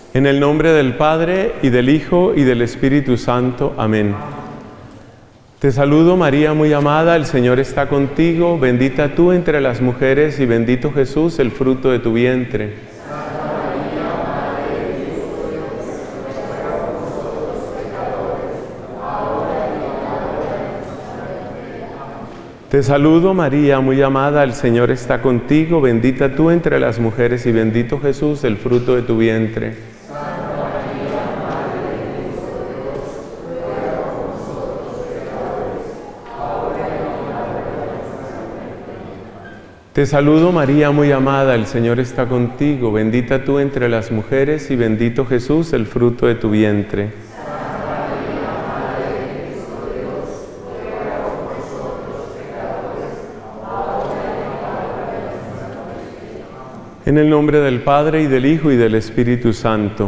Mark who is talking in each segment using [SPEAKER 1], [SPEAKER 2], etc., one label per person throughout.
[SPEAKER 1] En el nombre del Padre, y del Hijo, y del Espíritu Santo. Amén. Te saludo, María, muy amada, el Señor está contigo, bendita tú entre las mujeres, y bendito Jesús, el fruto de tu vientre. Te saludo, María, muy amada, el Señor está contigo, bendita tú entre las mujeres, y bendito Jesús, el fruto de tu vientre. Te saludo, María, muy amada, el Señor está contigo, bendita tú entre las mujeres, y bendito Jesús, el fruto de tu vientre. En el nombre del Padre, y del Hijo, y del Espíritu Santo.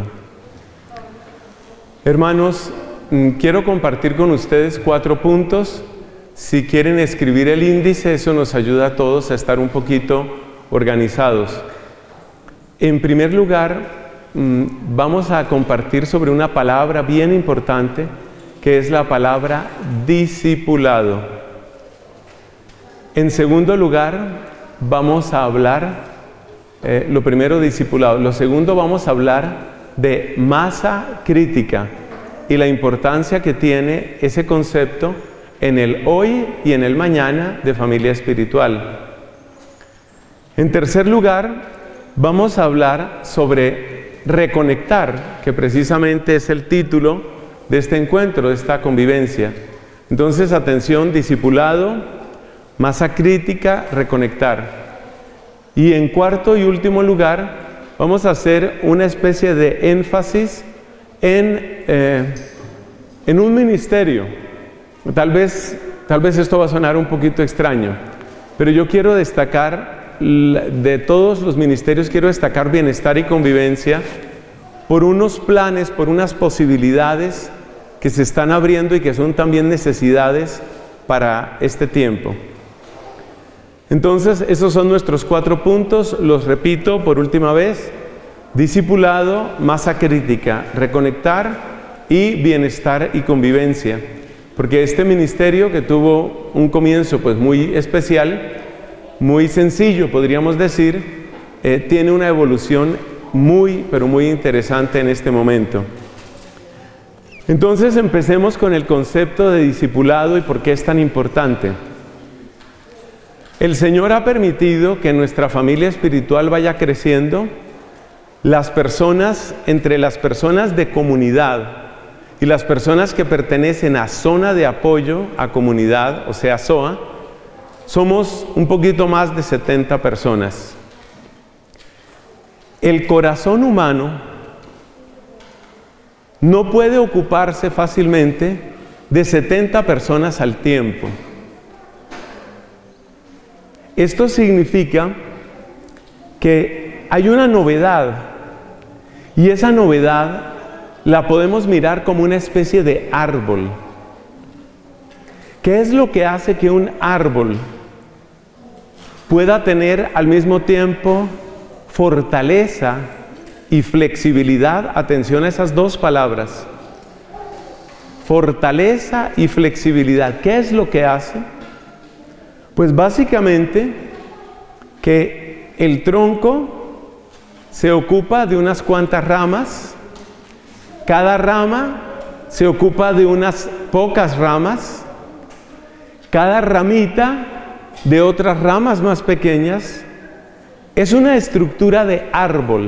[SPEAKER 1] Hermanos, quiero compartir con ustedes 4 puntos. Si quieren escribir el índice, eso nos ayuda a todos a estar un poquito organizados. En primer lugar, vamos a compartir sobre una palabra bien importante, que es la palabra discipulado. En segundo lugar, vamos a hablar, lo primero, discipulado. Lo segundo, vamos a hablar de masa crítica y la importancia que tiene ese concepto en el hoy y en el mañana de familia espiritual. En tercer lugar, vamos a hablar sobre reconectar, que precisamente es el título de este encuentro, de esta convivencia. Entonces, atención, discipulado, masa crítica, reconectar. Y en cuarto y último lugar, vamos a hacer una especie de énfasis en un ministerio. Tal vez esto va a sonar un poquito extraño, pero yo quiero destacar, de todos los ministerios, quiero destacar bienestar y convivencia por unos planes, por unas posibilidades que se están abriendo y que son también necesidades para este tiempo. Entonces, esos son nuestros 4 puntos, los repito por última vez: discipulado, masa crítica, reconectar y bienestar y convivencia. Porque este ministerio, que tuvo un comienzo pues muy especial, muy sencillo podríamos decir, tiene una evolución muy, pero muy interesante en este momento. Entonces empecemos con el concepto de discipulado y por qué es tan importante. El Señor ha permitido que nuestra familia espiritual vaya creciendo. Las personas, entre las personas de comunidad y las personas que pertenecen a zona de apoyo a comunidad, o sea, ZOA, somos un poquito más de 70 personas. El corazón humano no puede ocuparse fácilmente de 70 personas al tiempo. Esto significa que hay una novedad, y esa novedad la podemos mirar como una especie de árbol. ¿Qué es lo que hace que un árbol pueda tener al mismo tiempo fortaleza y flexibilidad? Atención a esas 2 palabras. Fortaleza y flexibilidad. ¿Qué es lo que hace? Pues básicamente que el tronco se ocupa de unas cuantas ramas. Cada rama se ocupa de unas pocas ramas, cada ramita de otras ramas más pequeñas. Es una estructura de árbol.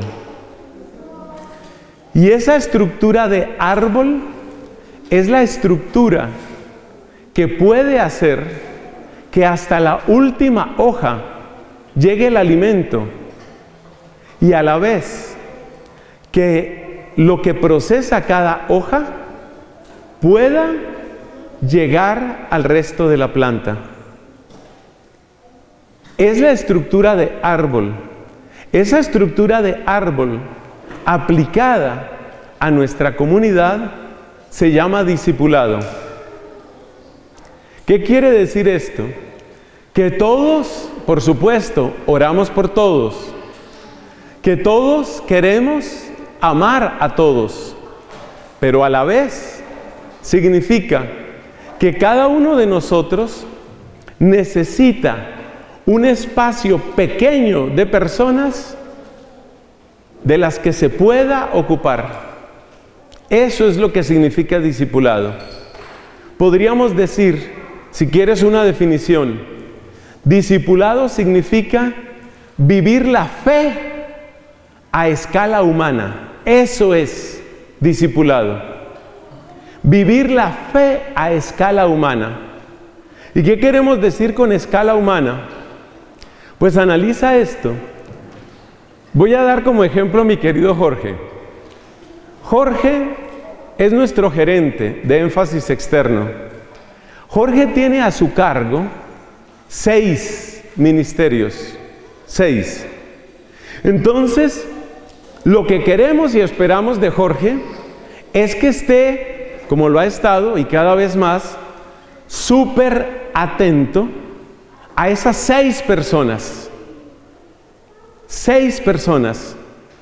[SPEAKER 1] Y esa estructura de árbol es la estructura que puede hacer que hasta la última hoja llegue el alimento, y a la vez que lo que procesa cada hoja pueda llegar al resto de la planta. Es la estructura de árbol. Esa estructura de árbol aplicada a nuestra comunidad se llama discipulado. ¿Qué quiere decir esto? Que todos, por supuesto, oramos por todos, que todos queremos amar a todos, pero a la vez significa que cada uno de nosotros necesita un espacio pequeño de personas de las que se pueda ocupar. Eso es lo que significa discipulado. Podríamos decir, si quieres una definición, discipulado significa vivir la fe a escala humana. Eso es discipulado. Vivir la fe a escala humana. ¿Y qué queremos decir con escala humana? Pues analiza esto. Voy a dar como ejemplo a mi querido Jorge. Jorge es nuestro gerente de énfasis externo. Jorge tiene a su cargo 6 ministerios. 6. Entonces, lo que queremos y esperamos de Jorge es que esté, como lo ha estado y cada vez más, súper atento a esas 6 personas. 6 personas.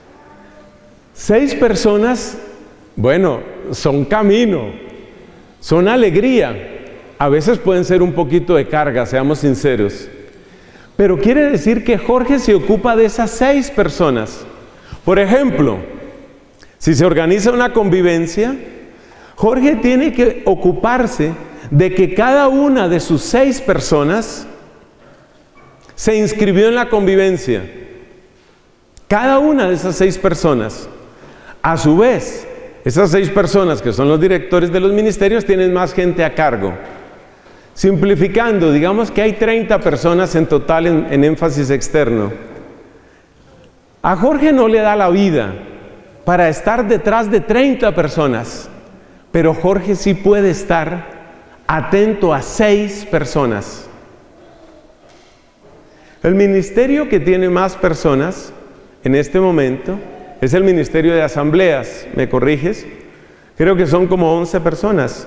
[SPEAKER 1] 6 personas, bueno, son camino, son alegría. A veces pueden ser un poquito de carga, seamos sinceros. Pero quiere decir que Jorge se ocupa de esas 6 personas. Por ejemplo, si se organiza una convivencia, Jorge tiene que ocuparse de que cada una de sus 6 personas se inscribió en la convivencia. Cada una de esas 6 personas. A su vez, esas 6 personas que son los directores de los ministerios tienen más gente a cargo. Simplificando, digamos que hay 30 personas en total en énfasis externo. A Jorge no le da la vida para estar detrás de 30 personas, pero Jorge sí puede estar atento a 6 personas. El ministerio que tiene más personas en este momento es el ministerio de asambleas. ¿Me corriges? Creo que son como 11 personas.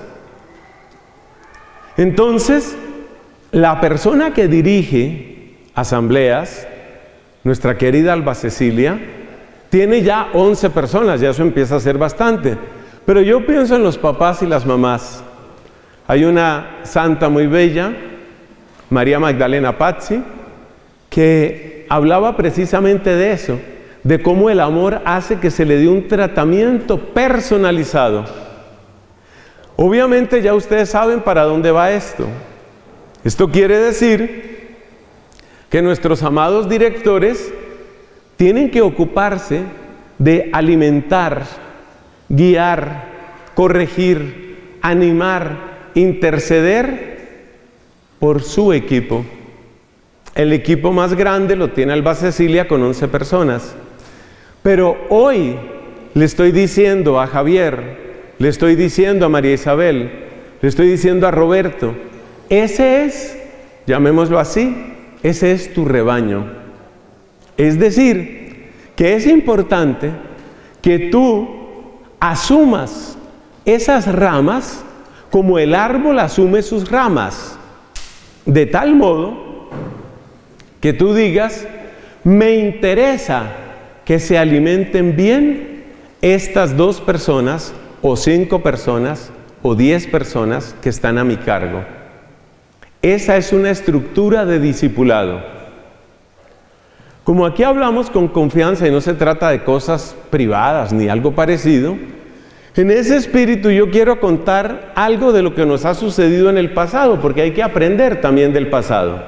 [SPEAKER 1] Entonces, la persona que dirige asambleas, nuestra querida Alba Cecilia, tiene ya 11 personas, ya eso empieza a ser bastante. Pero yo pienso en los papás y las mamás. Hay una santa muy bella, María Magdalena Pazzi, que hablaba precisamente de eso, de cómo el amor hace que se le dé un tratamiento personalizado. Obviamente ya ustedes saben para dónde va esto. Esto quiere decir que nuestros amados directores tienen que ocuparse de alimentar, guiar, corregir, animar, interceder por su equipo. El equipo más grande lo tiene Alba Cecilia con 11 personas. Pero hoy le estoy diciendo a Javier, le estoy diciendo a María Isabel, le estoy diciendo a Roberto, ese es, llamémoslo así, ese es tu rebaño. Es decir, que es importante que tú asumas esas ramas como el árbol asume sus ramas, de tal modo que tú digas, me interesa que se alimenten bien estas 2 personas, o 5 personas, o 10 personas que están a mi cargo. Esa es una estructura de discipulado. Como aquí hablamos con confianza y no se trata de cosas privadas ni algo parecido, en ese espíritu yo quiero contar algo de lo que nos ha sucedido en el pasado, porque hay que aprender también del pasado.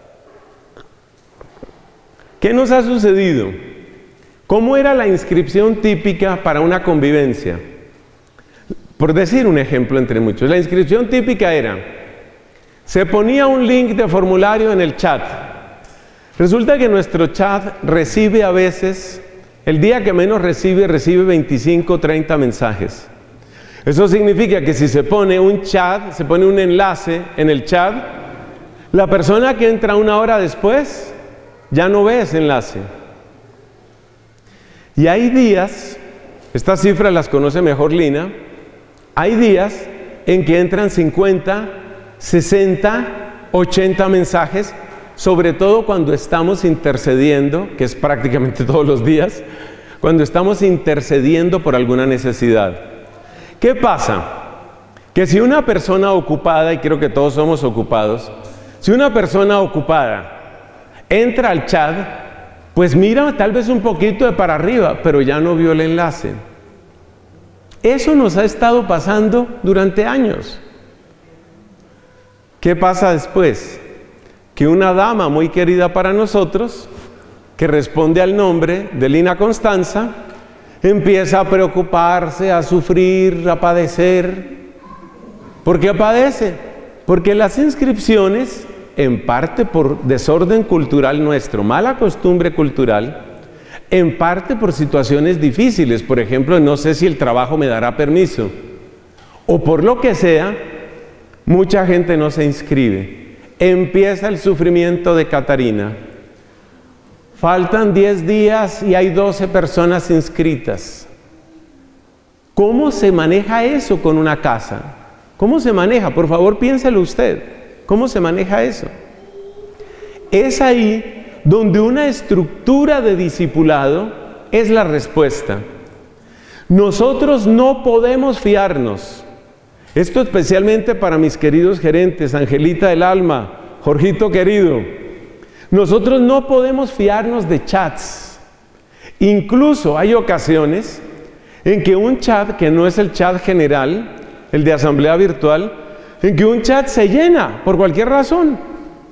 [SPEAKER 1] ¿Qué nos ha sucedido? ¿Cómo era la inscripción típica para una convivencia? Por decir un ejemplo entre muchos, la inscripción típica era, se ponía un link de formulario en el chat. Resulta que nuestro chat recibe a veces, el día que menos recibe 25 o 30 mensajes. Eso significa que si se pone un chat, se pone un enlace en el chat, la persona que entra 1 hora después ya no ve ese enlace. Y hay días, estas cifras las conoce mejor Lina, hay días en que entran 50, 60, 80 mensajes, sobre todo cuando estamos intercediendo, que es prácticamente todos los días, cuando estamos intercediendo por alguna necesidad. ¿Qué pasa? Que si una persona ocupada, y creo que todos somos ocupados, si una persona ocupada entra al chat, pues mira tal vez un poquito de para arriba, pero ya no vio el enlace. Eso nos ha estado pasando durante años. ¿Qué pasa después? Que una dama muy querida para nosotros, que responde al nombre de Lina Constanza, empieza a preocuparse, a sufrir, a padecer. ¿Por qué padece? Porque las inscripciones, en parte por desorden cultural nuestro, mala costumbre cultural, en parte por situaciones difíciles, por ejemplo, no sé si el trabajo me dará permiso, o por lo que sea, mucha gente no se inscribe. Empieza el sufrimiento de Catarina. Faltan 10 días y hay 12 personas inscritas. ¿Cómo se maneja eso con una casa? ¿Cómo se maneja? Por favor, piénselo usted. ¿Cómo se maneja eso? Es ahí donde una estructura de discipulado es la respuesta. Nosotros no podemos fiarnos. Esto especialmente para mis queridos gerentes, Angelita del alma, Jorgito querido. Nosotros no podemos fiarnos de chats. Incluso hay ocasiones en que un chat, que no es el chat general, el de asamblea virtual, en que un chat se llena por cualquier razón.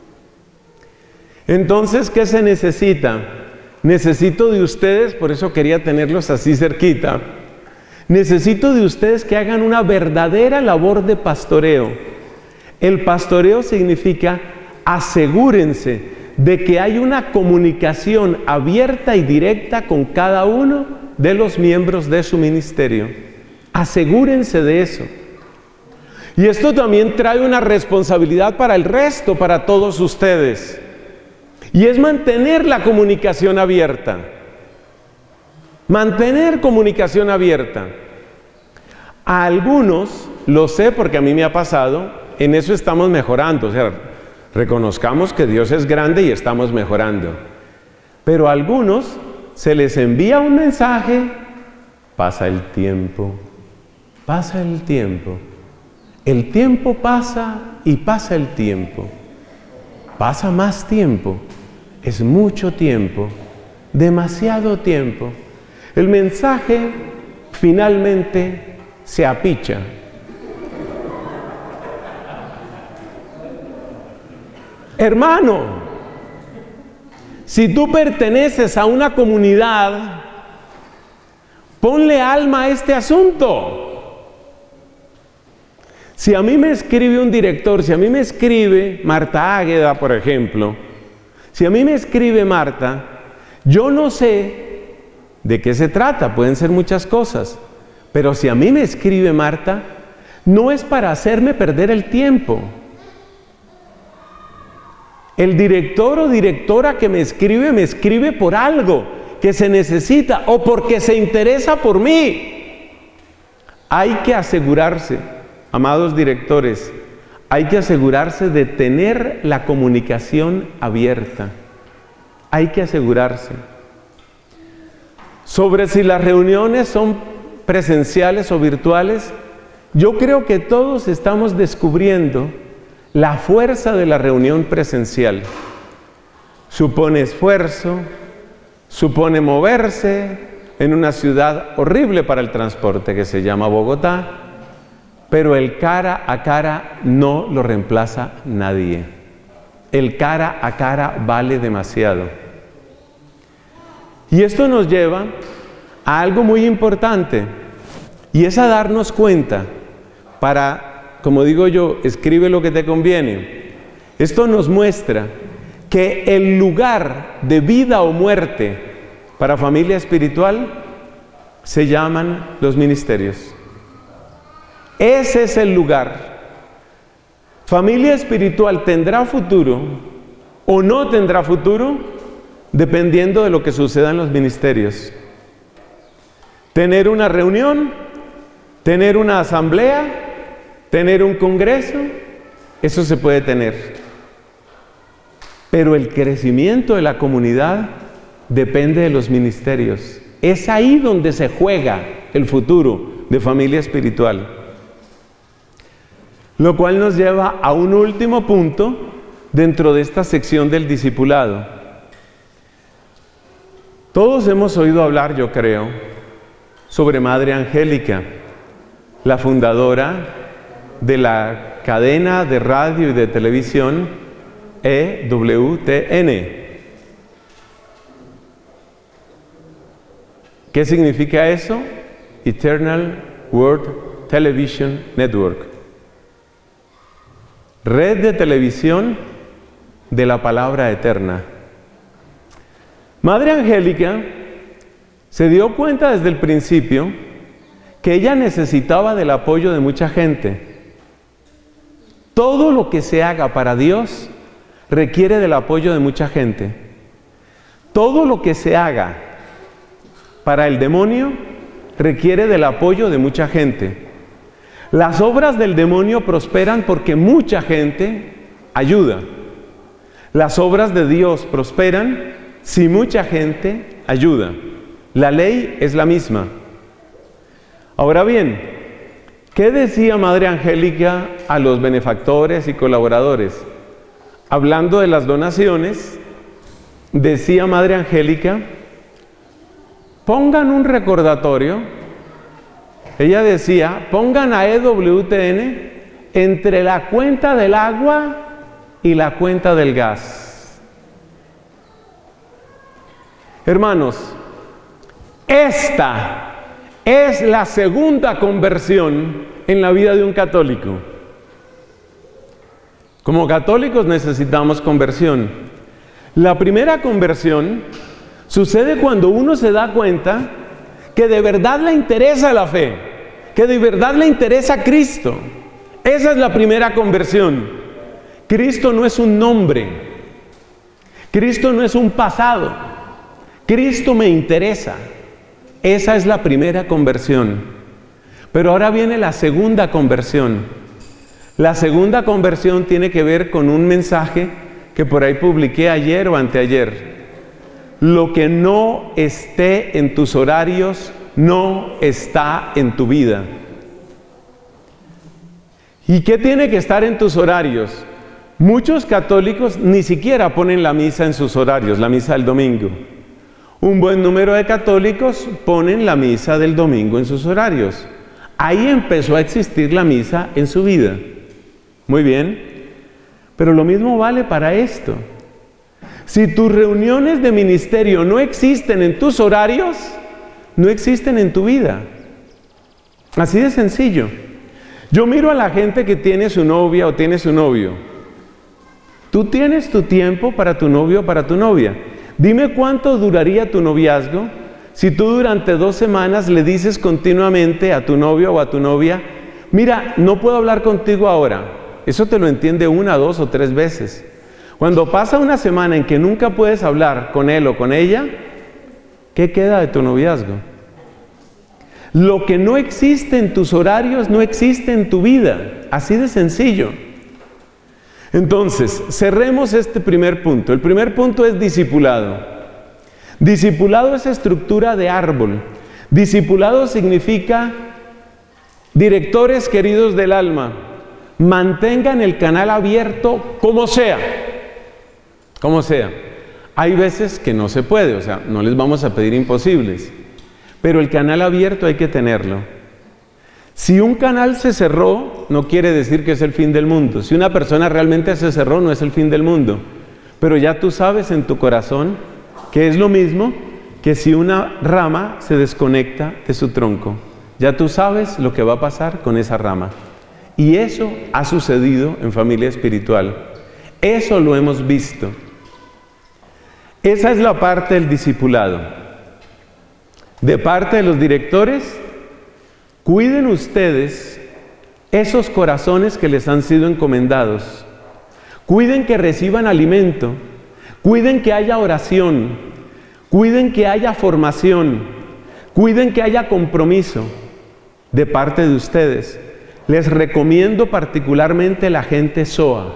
[SPEAKER 1] Entonces, ¿qué se necesita? Necesito de ustedes, por eso quería tenerlos así cerquita, necesito de ustedes que hagan una verdadera labor de pastoreo. El pastoreo significa asegúrense de que hay una comunicación abierta y directa con cada uno de los miembros de su ministerio. Asegúrense de eso. Y esto también trae una responsabilidad para el resto, para todos ustedes. Y es mantener la comunicación abierta. Mantener comunicación abierta. A algunos, lo sé porque a mí me ha pasado, en eso estamos mejorando. O sea, reconozcamos que Dios es grande y estamos mejorando. Pero a algunos se les envía un mensaje, pasa el tiempo, pasa el tiempo. El tiempo pasa y pasa el tiempo. Pasa más tiempo. Es mucho tiempo, demasiado tiempo. El mensaje finalmente se apicha. Hermano, si tú perteneces a una comunidad, ponle alma a este asunto. Si a mí me escribe un director, si a mí me escribe Marta Águeda, por ejemplo, si a mí me escribe Marta, yo no sé de qué se trata, pueden ser muchas cosas, pero si a mí me escribe Marta, no es para hacerme perder el tiempo. El director o directora que me escribe por algo que se necesita o porque se interesa por mí. Hay que asegurarse, amados directores, hay que asegurarse de tener la comunicación abierta. Hay que asegurarse. Sobre si las reuniones son presenciales o virtuales, yo creo que todos estamos descubriendo la fuerza de la reunión presencial. Supone esfuerzo, supone moverse en una ciudad horrible para el transporte que se llama Bogotá, pero el cara a cara no lo reemplaza nadie. El cara a cara vale demasiado. Y esto nos lleva a algo muy importante, y es a darnos cuenta para, como digo yo, escribe lo que te conviene. Esto nos muestra que el lugar de vida o muerte para familia espiritual se llaman los ministerios. Ese es el lugar. Familia espiritual tendrá futuro o no tendrá futuro dependiendo de lo que suceda en los ministerios. Tener una reunión, tener una asamblea, tener un congreso, eso se puede tener. Pero el crecimiento de la comunidad depende de los ministerios. Es ahí donde se juega el futuro de familia espiritual. Lo cual nos lleva a un último punto dentro de esta sección del discipulado. Todos hemos oído hablar, yo creo, sobre Madre Angélica, la fundadora de la cadena de radio y de televisión EWTN. ¿Qué significa eso? Eternal World Television Network. Red de televisión de la palabra eterna. Madre Angélica se dio cuenta desde el principio que ella necesitaba del apoyo de mucha gente. Todo lo que se haga para Dios requiere del apoyo de mucha gente. Todo lo que se haga para el demonio requiere del apoyo de mucha gente. Las obras del demonio prosperan porque mucha gente ayuda. Las obras de Dios prosperan si mucha gente ayuda. La ley es la misma. Ahora bien, ¿qué decía Madre Angélica a los benefactores y colaboradores? Hablando de las donaciones, decía Madre Angélica, pongan un recordatorio. Ella decía, pongan a EWTN entre la cuenta del agua y la cuenta del gas. Hermanos, esta es la segunda conversión en la vida de un católico. Como católicos necesitamos conversión. La primera conversión sucede cuando uno se da cuenta que de verdad le interesa la fe, que de verdad le interesa Cristo. Esa es la primera conversión. Cristo no es un nombre, Cristo no es un pasado, Cristo me interesa. Esa es la primera conversión. Pero ahora viene la segunda conversión. La segunda conversión tiene que ver con un mensaje que por ahí publiqué ayer o anteayer. Lo que no esté en tus horarios no está en tu vida. ¿Y qué tiene que estar en tus horarios? Muchos católicos ni siquiera ponen la misa en sus horarios, la misa del domingo. Un buen número de católicos ponen la misa del domingo en sus horarios. Ahí empezó a existir la misa en su vida. Muy bien, pero lo mismo vale para esto. Si tus reuniones de ministerio no existen en tus horarios, no existen en tu vida. Así de sencillo. Yo miro a la gente que tiene su novia o tiene su novio. Tú tienes tu tiempo para tu novio o para tu novia. Dime cuánto duraría tu noviazgo si tú durante 2 semanas le dices continuamente a tu novio o a tu novia, mira, no puedo hablar contigo ahora. Eso te lo entiende 1, 2 o 3 veces. Cuando pasa una semana en que nunca puedes hablar con él o con ella, ¿qué queda de tu noviazgo? Lo que no existe en tus horarios no existe en tu vida. Así de sencillo. Entonces, cerremos este primer punto. El primer punto es discipulado. Discipulado es estructura de árbol. Discipulado significa, directores queridos del alma, mantengan el canal abierto como sea. Como sea. Hay veces que no se puede, o sea, no les vamos a pedir imposibles. Pero el canal abierto hay que tenerlo. Si un canal se cerró, no quiere decir que es el fin del mundo. Si una persona realmente se cerró, no es el fin del mundo. Pero ya tú sabes en tu corazón que es lo mismo que si una rama se desconecta de su tronco. Ya tú sabes lo que va a pasar con esa rama. Y eso ha sucedido en familia espiritual. Eso lo hemos visto. Esa es la parte del discipulado. De parte de los directores, cuiden ustedes esos corazones que les han sido encomendados. Cuiden que reciban alimento. Cuiden que haya oración. Cuiden que haya formación. Cuiden que haya compromiso de parte de ustedes. Les recomiendo particularmente la gente SOA.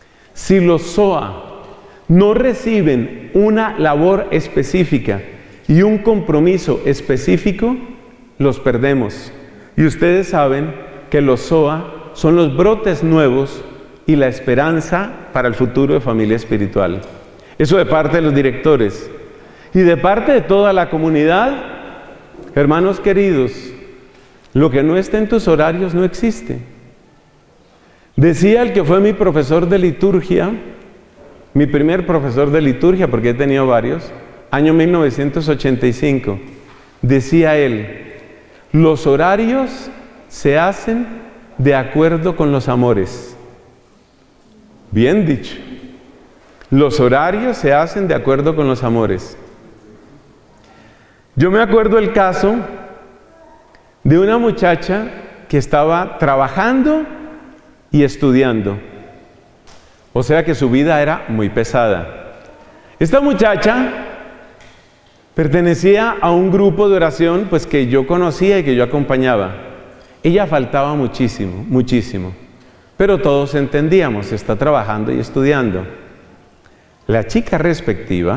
[SPEAKER 1] Si los SOA no reciben una labor específica y un compromiso específico, los perdemos. Y ustedes saben que los SOA son los brotes nuevos y la esperanza para el futuro de familia espiritual. Eso de parte de los directores. Y de parte de toda la comunidad, hermanos queridos, lo que no está en tus horarios no existe. Decía el que fue mi profesor de liturgia, mi primer profesor de liturgia, porque he tenido varios, año 1985, decía él, los horarios se hacen de acuerdo con los amores. Bien dicho. Los horarios se hacen de acuerdo con los amores. Yo me acuerdo el caso de una muchacha que estaba trabajando y estudiando. O sea que su vida era muy pesada. Esta muchacha pertenecía a un grupo de oración pues que yo conocía y que yo acompañaba. Ella faltaba muchísimo, muchísimo. Pero todos entendíamos, está trabajando y estudiando. La chica respectiva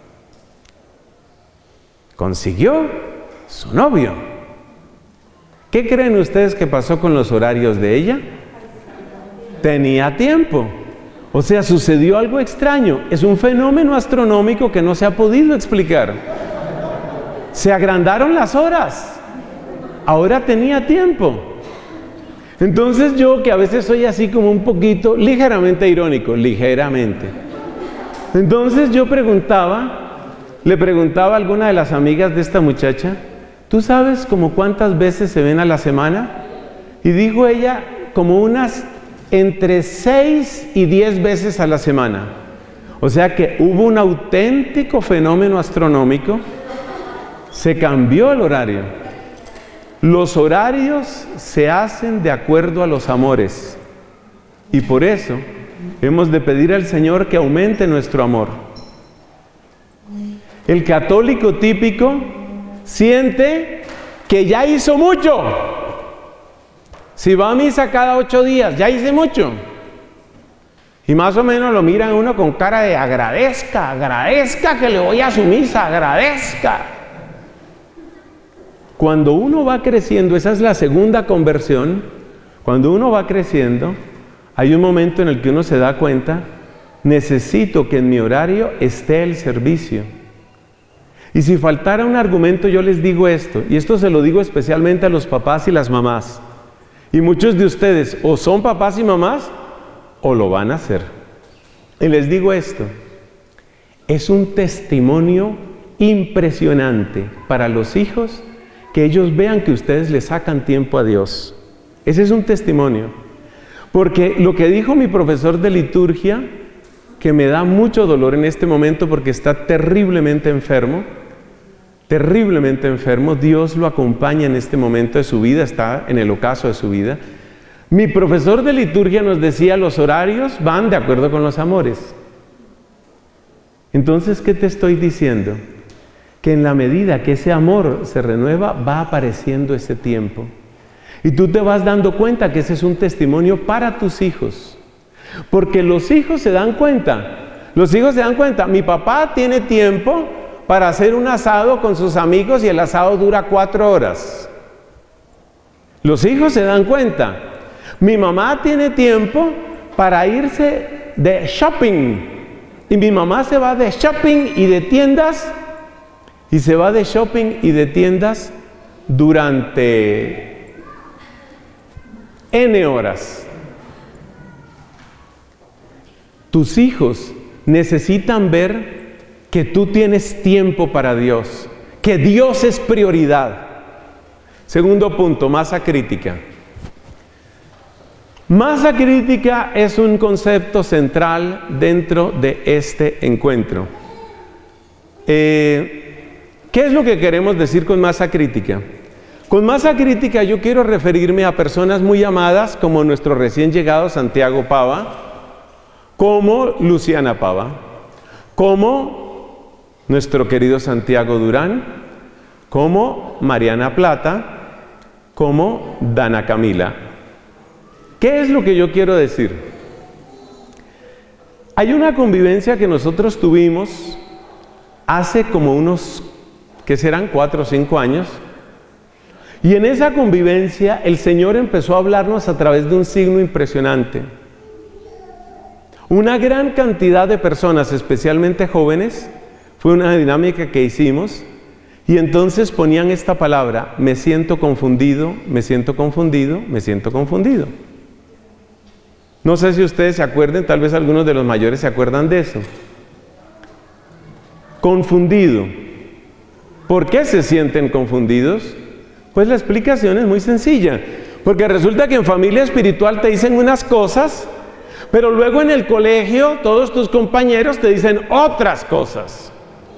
[SPEAKER 1] consiguió su novio. ¿Qué creen ustedes que pasó con los horarios de ella? Tenía tiempo. O sea, sucedió algo extraño. Es un fenómeno astronómico que no se ha podido explicar. Se agrandaron las horas. Ahora tenía tiempo. Entonces yo, que a veces soy así como un poquito, ligeramente irónico, ligeramente. Entonces yo le preguntaba a alguna de las amigas de esta muchacha, ¿tú sabes como cuántas veces se ven a la semana? Y dijo ella, como unas entre 6 y 10 veces a la semana. O sea que hubo un auténtico fenómeno astronómico, se cambió el horario. Los horarios se hacen de acuerdo a los amores. Y por eso hemos de pedir al Señor que aumente nuestro amor. El católico típico siente que ya hizo mucho. Si va a misa cada 8 días, ya hice mucho. Y más o menos lo miran uno con cara de agradezca, agradezca que le voy a su misa, agradezca. Cuando uno va creciendo, esa es la segunda conversión, cuando uno va creciendo, hay un momento en el que uno se da cuenta, necesito que en mi horario esté el servicio. Y si faltara un argumento, yo les digo esto, y esto se lo digo especialmente a los papás y las mamás. Y muchos de ustedes o son papás y mamás, o lo van a hacer. Y les digo esto, es un testimonio impresionante para los hijos que ellos vean que ustedes le sacan tiempo a Dios. Ese es un testimonio. Porque lo que dijo mi profesor de liturgia, que me da mucho dolor en este momento porque está terriblemente enfermo, Dios lo acompaña en este momento de su vida, está en el ocaso de su vida. Mi profesor de liturgia nos decía, los horarios van de acuerdo con los amores. Entonces, ¿qué te estoy diciendo? Que en la medida que ese amor se renueva, va apareciendo ese tiempo. Y tú te vas dando cuenta que ese es un testimonio para tus hijos. Porque los hijos se dan cuenta. Mi papá tiene tiempo para hacer un asado con sus amigos y el asado dura 4 horas. Los hijos se dan cuenta. Mi mamá tiene tiempo para irse de shopping. Y mi mamá se va de shopping y de tiendas. Y se va de shopping y de tiendas durante N horas. Tus hijos necesitan ver que tú tienes tiempo para Dios, que Dios es prioridad. Segundo punto, masa crítica. Masa crítica es un concepto central dentro de este encuentro. ¿Qué es lo que queremos decir con masa crítica? Con masa crítica yo quiero referirme a personas muy amadas como nuestro recién llegado Santiago Pava, como Luciana Pava, como nuestro querido Santiago Durán, como Mariana Plata, como Dana Camila. ¿Qué es lo que yo quiero decir? Hay una convivencia que nosotros tuvimos hace como unos que serán 4 o 5 años. Y en esa convivencia el Señor empezó a hablarnos a través de un signo impresionante. Una gran cantidad de personas, especialmente jóvenes, fue una dinámica que hicimos, y entonces ponían esta palabra: me siento confundido, me siento confundido, me siento confundido. No sé si ustedes se acuerden, tal vez algunos de los mayores se acuerdan de eso. Confundido. ¿Por qué se sienten confundidos? Pues la explicación es muy sencilla, porque resulta que en familia espiritual te dicen unas cosas, pero luego en el colegio todos tus compañeros te dicen otras cosas.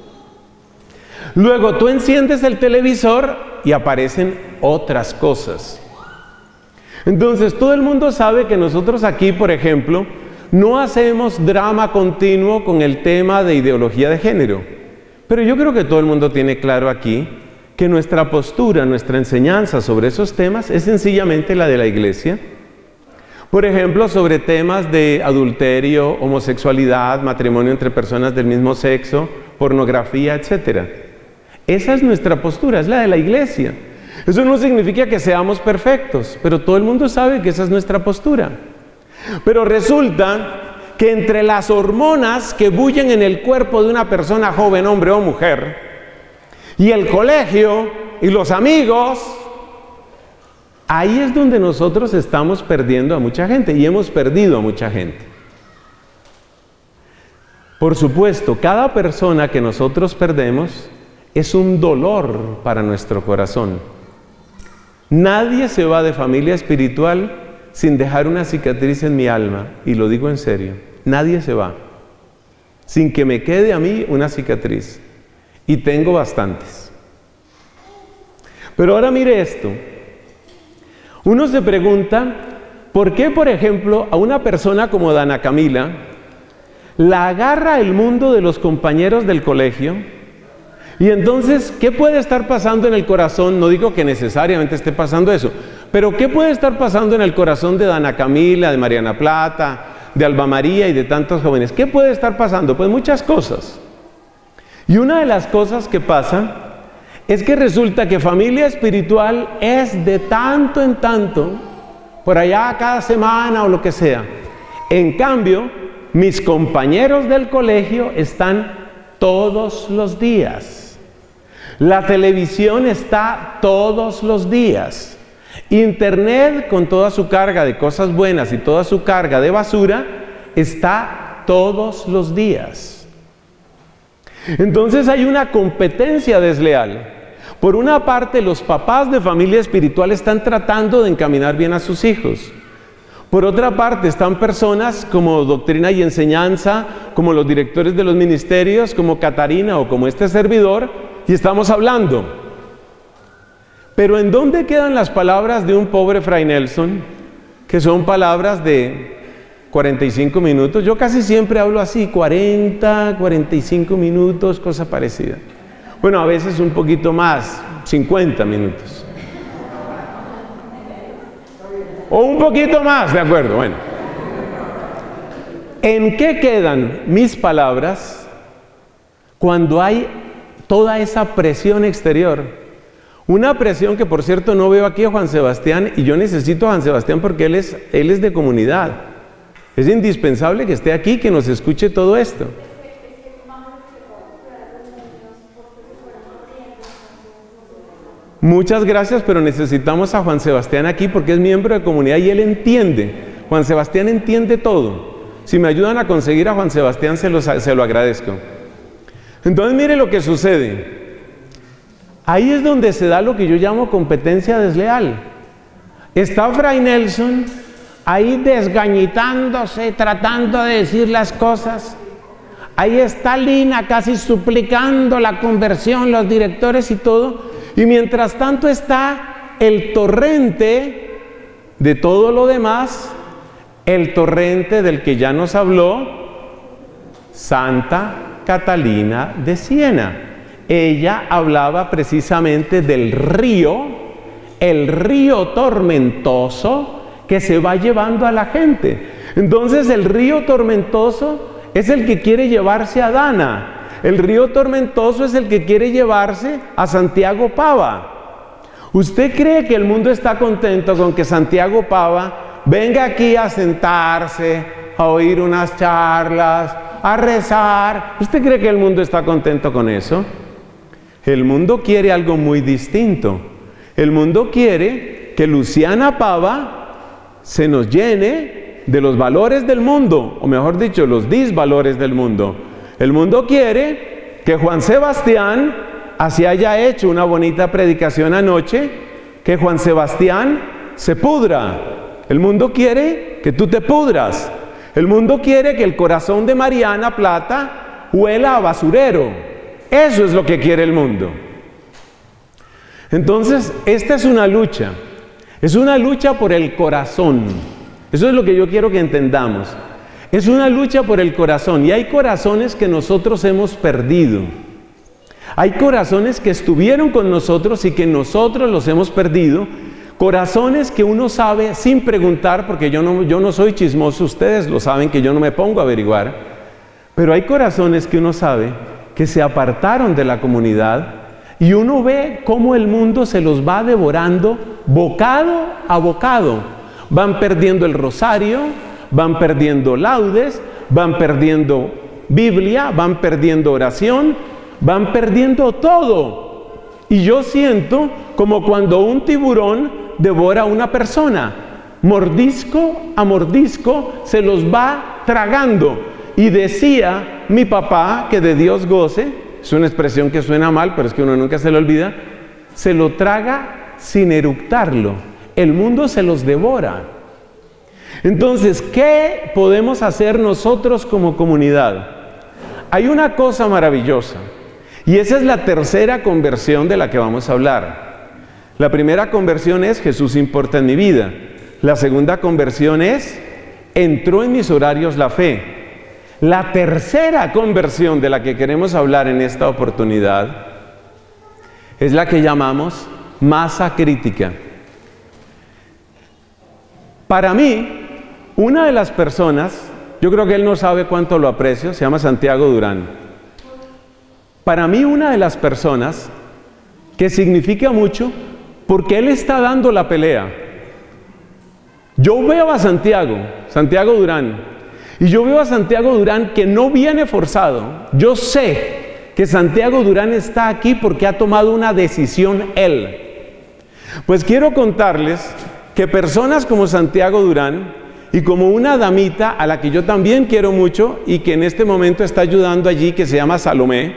[SPEAKER 1] Luego tú enciendes el televisor y aparecen otras cosas. Entonces todo el mundo sabe que nosotros aquí, por ejemplo, no hacemos drama continuo con el tema de ideología de género, pero yo creo que todo el mundo tiene claro aquí que nuestra postura, nuestra enseñanza sobre esos temas es sencillamente la de la Iglesia. Por ejemplo, sobre temas de adulterio, homosexualidad, matrimonio entre personas del mismo sexo, pornografía, etc. Esa es nuestra postura, es la de la Iglesia. Eso no significa que seamos perfectos, pero todo el mundo sabe que esa es nuestra postura. Pero resulta que entre las hormonas que bullen en el cuerpo de una persona joven, hombre o mujer, y el colegio y los amigos, ahí es donde nosotros estamos perdiendo a mucha gente, y hemos perdido a mucha gente. Por supuesto, cada persona que nosotros perdemos es un dolor para nuestro corazón. Nadie se va de familia espiritual sin dejar una cicatriz en mi alma, y lo digo en serio. Nadie se va sin que me quede a mí una cicatriz, y tengo bastantes. Pero ahora mire esto. Uno se pregunta, ¿por qué, por ejemplo, a una persona como Dana Camila la agarra el mundo de los compañeros del colegio? Y entonces, ¿qué puede estar pasando en el corazón? No digo que necesariamente esté pasando eso, pero ¿qué puede estar pasando en el corazón de Dana Camila, de Mariana Plata, de Alba María y de tantos jóvenes? ¿Qué puede estar pasando? Pues muchas cosas. Y una de las cosas que pasa es que resulta que familia espiritual es de tanto en tanto, por allá cada semana o lo que sea. En cambio, mis compañeros del colegio están todos los días. La televisión está todos los días. Internet, con toda su carga de cosas buenas y toda su carga de basura, está todos los días. Entonces hay una competencia desleal. Por una parte, los papás de familia espiritual están tratando de encaminar bien a sus hijos. Por otra parte, están personas como Doctrina y Enseñanza, como los directores de los ministerios, como Catarina o como este servidor, y estamos hablando. Pero ¿en dónde quedan las palabras de un pobre Fray Nelson? Que son palabras de 45 minutos. Yo casi siempre hablo así, 40, 45 minutos, cosa parecida. Bueno, a veces un poquito más, 50 minutos. O un poquito más, de acuerdo, bueno. ¿En qué quedan mis palabras cuando hay toda esa presión exterior? Una presión que, por cierto, no veo aquí a Juan Sebastián, y yo necesito a Juan Sebastián porque él es de comunidad. Es indispensable que esté aquí, que nos escuche todo esto. Muchas gracias, pero necesitamos a Juan Sebastián aquí porque es miembro de comunidad y él entiende. Juan Sebastián entiende todo. Si me ayudan a conseguir a Juan Sebastián, se lo agradezco. Entonces, mire lo que sucede. Ahí es donde se da lo que yo llamo competencia desleal. Está Fray Nelson ahí desgañitándose, tratando de decir las cosas. Ahí está Lina casi suplicando la conversión, los directores y todo. Y mientras tanto está el torrente de todo lo demás, el torrente del que ya nos habló Santa Catalina de Siena. Ella hablaba precisamente del río, el río tormentoso que se va llevando a la gente. Entonces el río tormentoso es el que quiere llevarse a Dana. El río tormentoso es el que quiere llevarse a Santiago Pava. ¿Usted cree que el mundo está contento con que Santiago Pava venga aquí a sentarse, a oír unas charlas, a rezar? ¿Usted cree que el mundo está contento con eso? El mundo quiere algo muy distinto. El mundo quiere que Luciana Pava se nos llene de los valores del mundo, o mejor dicho, los disvalores del mundo. El mundo quiere que Juan Sebastián, así haya hecho una bonita predicación anoche, que Juan Sebastián se pudra. El mundo quiere que tú te pudras. El mundo quiere que el corazón de Mariana Plata huela a basurero. Eso es lo que quiere el mundo. Entonces, esta es una lucha. Es una lucha por el corazón. Eso es lo que yo quiero que entendamos. Es una lucha por el corazón. Y hay corazones que nosotros hemos perdido. Hay corazones que estuvieron con nosotros y que nosotros los hemos perdido. Corazones que uno sabe sin preguntar, porque yo no soy chismoso, ustedes lo saben que yo no me pongo a averiguar. Pero hay corazones que uno sabe que se apartaron de la comunidad y uno ve cómo el mundo se los va devorando bocado a bocado. Van perdiendo el rosario, van perdiendo laudes, van perdiendo Biblia, van perdiendo oración, van perdiendo todo. Y yo siento como cuando un tiburón devora a una persona. Mordisco a mordisco se los va tragando. Y decía mi papá, que de Dios goce, es una expresión que suena mal, pero es que uno nunca se lo olvida, se lo traga sin eructarlo. El mundo se los devora. Entonces, ¿qué podemos hacer nosotros como comunidad? Hay una cosa maravillosa, y esa es la tercera conversión de la que vamos a hablar. La primera conversión es: Jesús importa en mi vida. La segunda conversión es: entró en mis horarios la fe. La tercera conversión de la que queremos hablar en esta oportunidad es la que llamamos masa crítica. Para mí, una de las personas, yo creo que él no sabe cuánto lo aprecio, se llama Santiago Durán. Para mí, una de las personas que significa mucho porque él está dando la pelea. Yo veo a Santiago Durán, y yo veo a Santiago Durán que no viene forzado. Yo sé que Santiago Durán está aquí porque ha tomado una decisión él. Pues quiero contarles que personas como Santiago Durán y como una damita a la que yo también quiero mucho y que en este momento está ayudando allí, que se llama Salomé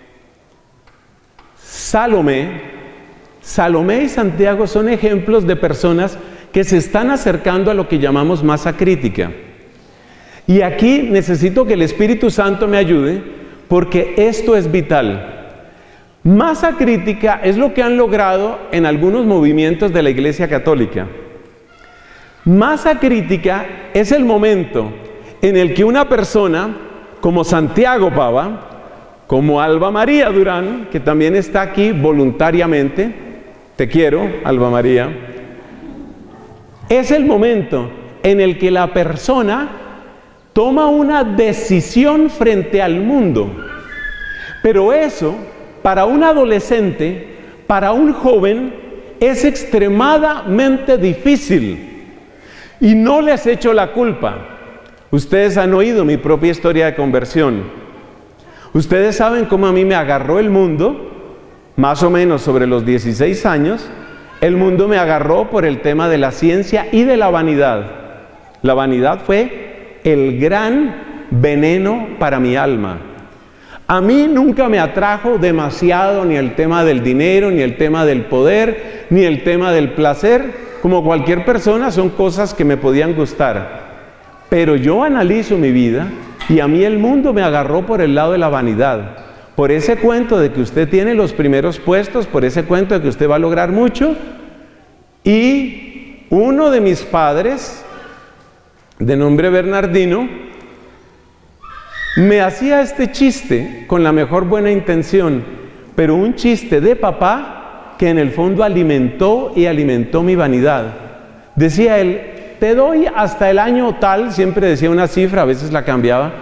[SPEAKER 1] y Santiago son ejemplos de personas que se están acercando a lo que llamamos masa crítica. Y aquí necesito que el Espíritu Santo me ayude, porque esto es vital. Masa crítica es lo que han logrado en algunos movimientos de la Iglesia Católica. Masa crítica es el momento en el que una persona como Santiago Pava, como Alba María Durán, que también está aquí voluntariamente, te quiero, Alba María, es el momento en el que la persona toma una decisión frente al mundo. Pero eso, para un adolescente, para un joven, es extremadamente difícil. Y no les echo la culpa. Ustedes han oído mi propia historia de conversión. Ustedes saben cómo a mí me agarró el mundo, más o menos sobre los 16 años. El mundo me agarró por el tema de la ciencia y de la vanidad. La vanidad fue el gran veneno para mi alma. A mí nunca me atrajo demasiado ni el tema del dinero, ni el tema del poder, ni el tema del placer. Como cualquier persona, son cosas que me podían gustar. Pero yo analizo mi vida y a mí el mundo me agarró por el lado de la vanidad. Por ese cuento de que usted tiene los primeros puestos, por ese cuento de que usted va a lograr mucho. Y uno de mis padres, de nombre Bernardino, me hacía este chiste con la mejor buena intención, pero un chiste de papá que en el fondo alimentó mi vanidad. Decía él: te doy hasta el año tal, siempre decía una cifra, a veces la cambiaba,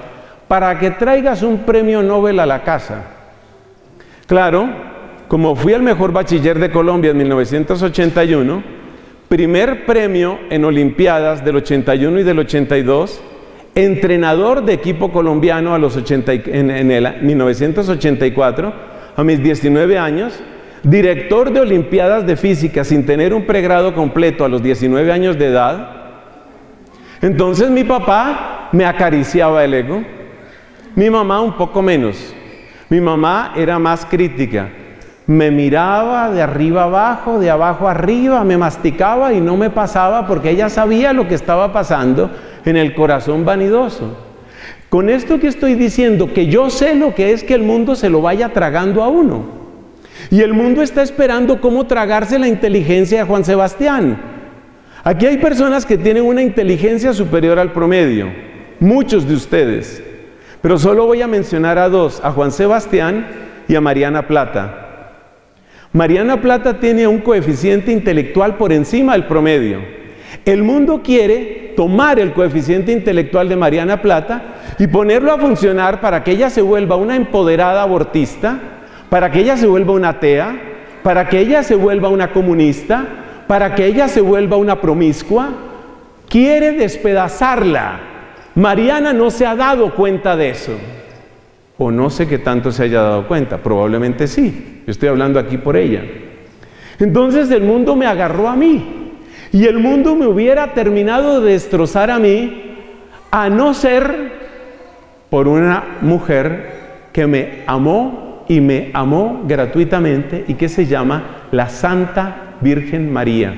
[SPEAKER 1] para que traigas un premio Nobel a la casa. Claro, como fui el mejor bachiller de Colombia en 1981, primer premio en Olimpiadas del 81 y del 82, entrenador de equipo colombiano a los en el 1984, a mis 19 años, director de Olimpiadas de Física sin tener un pregrado completo a los 19 años de edad. Entonces mi papá me acariciaba el ego, mi mamá un poco menos. Mi mamá era más crítica, me miraba de arriba abajo, de abajo arriba, me masticaba y no me pasaba porque ella sabía lo que estaba pasando en el corazón vanidoso. Con esto que estoy diciendo, que yo sé lo que es que el mundo se lo vaya tragando a uno. Y el mundo está esperando cómo tragarse la inteligencia de Juan Sebastián. Aquí hay personas que tienen una inteligencia superior al promedio, muchos de ustedes. Pero solo voy a mencionar a dos, a Juan Sebastián y a Mariana Plata. Mariana Plata tiene un coeficiente intelectual por encima del promedio. El mundo quiere tomar el coeficiente intelectual de Mariana Plata y ponerlo a funcionar para que ella se vuelva una empoderada abortista, para que ella se vuelva una atea, para que ella se vuelva una comunista, para que ella se vuelva una promiscua. Quiere despedazarla. Mariana no se ha dado cuenta de eso. O no sé qué tanto se haya dado cuenta, probablemente sí. Yo estoy hablando aquí por ella. Entonces el mundo me agarró a mí. Y el mundo me hubiera terminado de destrozar a mí, a no ser por una mujer que me amó y me amó gratuitamente y que se llama la Santa Virgen María.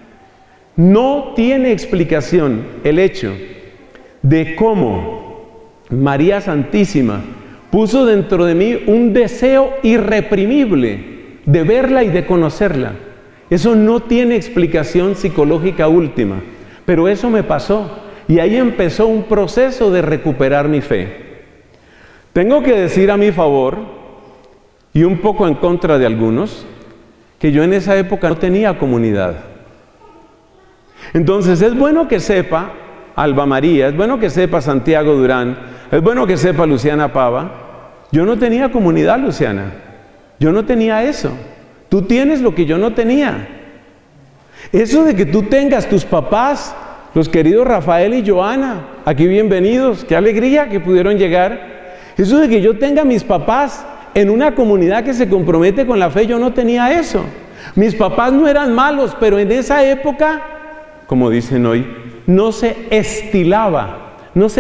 [SPEAKER 1] No tiene explicación el hecho de cómo María Santísima puso dentro de mí un deseo irreprimible de verla y de conocerla. Eso no tiene explicación psicológica última, pero eso me pasó y ahí empezó un proceso de recuperar mi fe. Tengo que decir a mi favor y un poco en contra de algunos que yo en esa época no tenía comunidad. Entonces es bueno que sepa Alba María, es bueno que sepa Santiago Durán, es bueno que sepa Luciana Pava. Yo no tenía comunidad, Luciana. Yo no tenía eso. Tú tienes lo que yo no tenía. Eso de que tú tengas tus papás, los queridos Rafael y Joana, aquí bienvenidos, qué alegría que pudieron llegar. Eso de que yo tenga mis papás en una comunidad que se compromete con la fe, yo no tenía eso. Mis papás no eran malos, pero en esa época, como dicen hoy, no se estilaba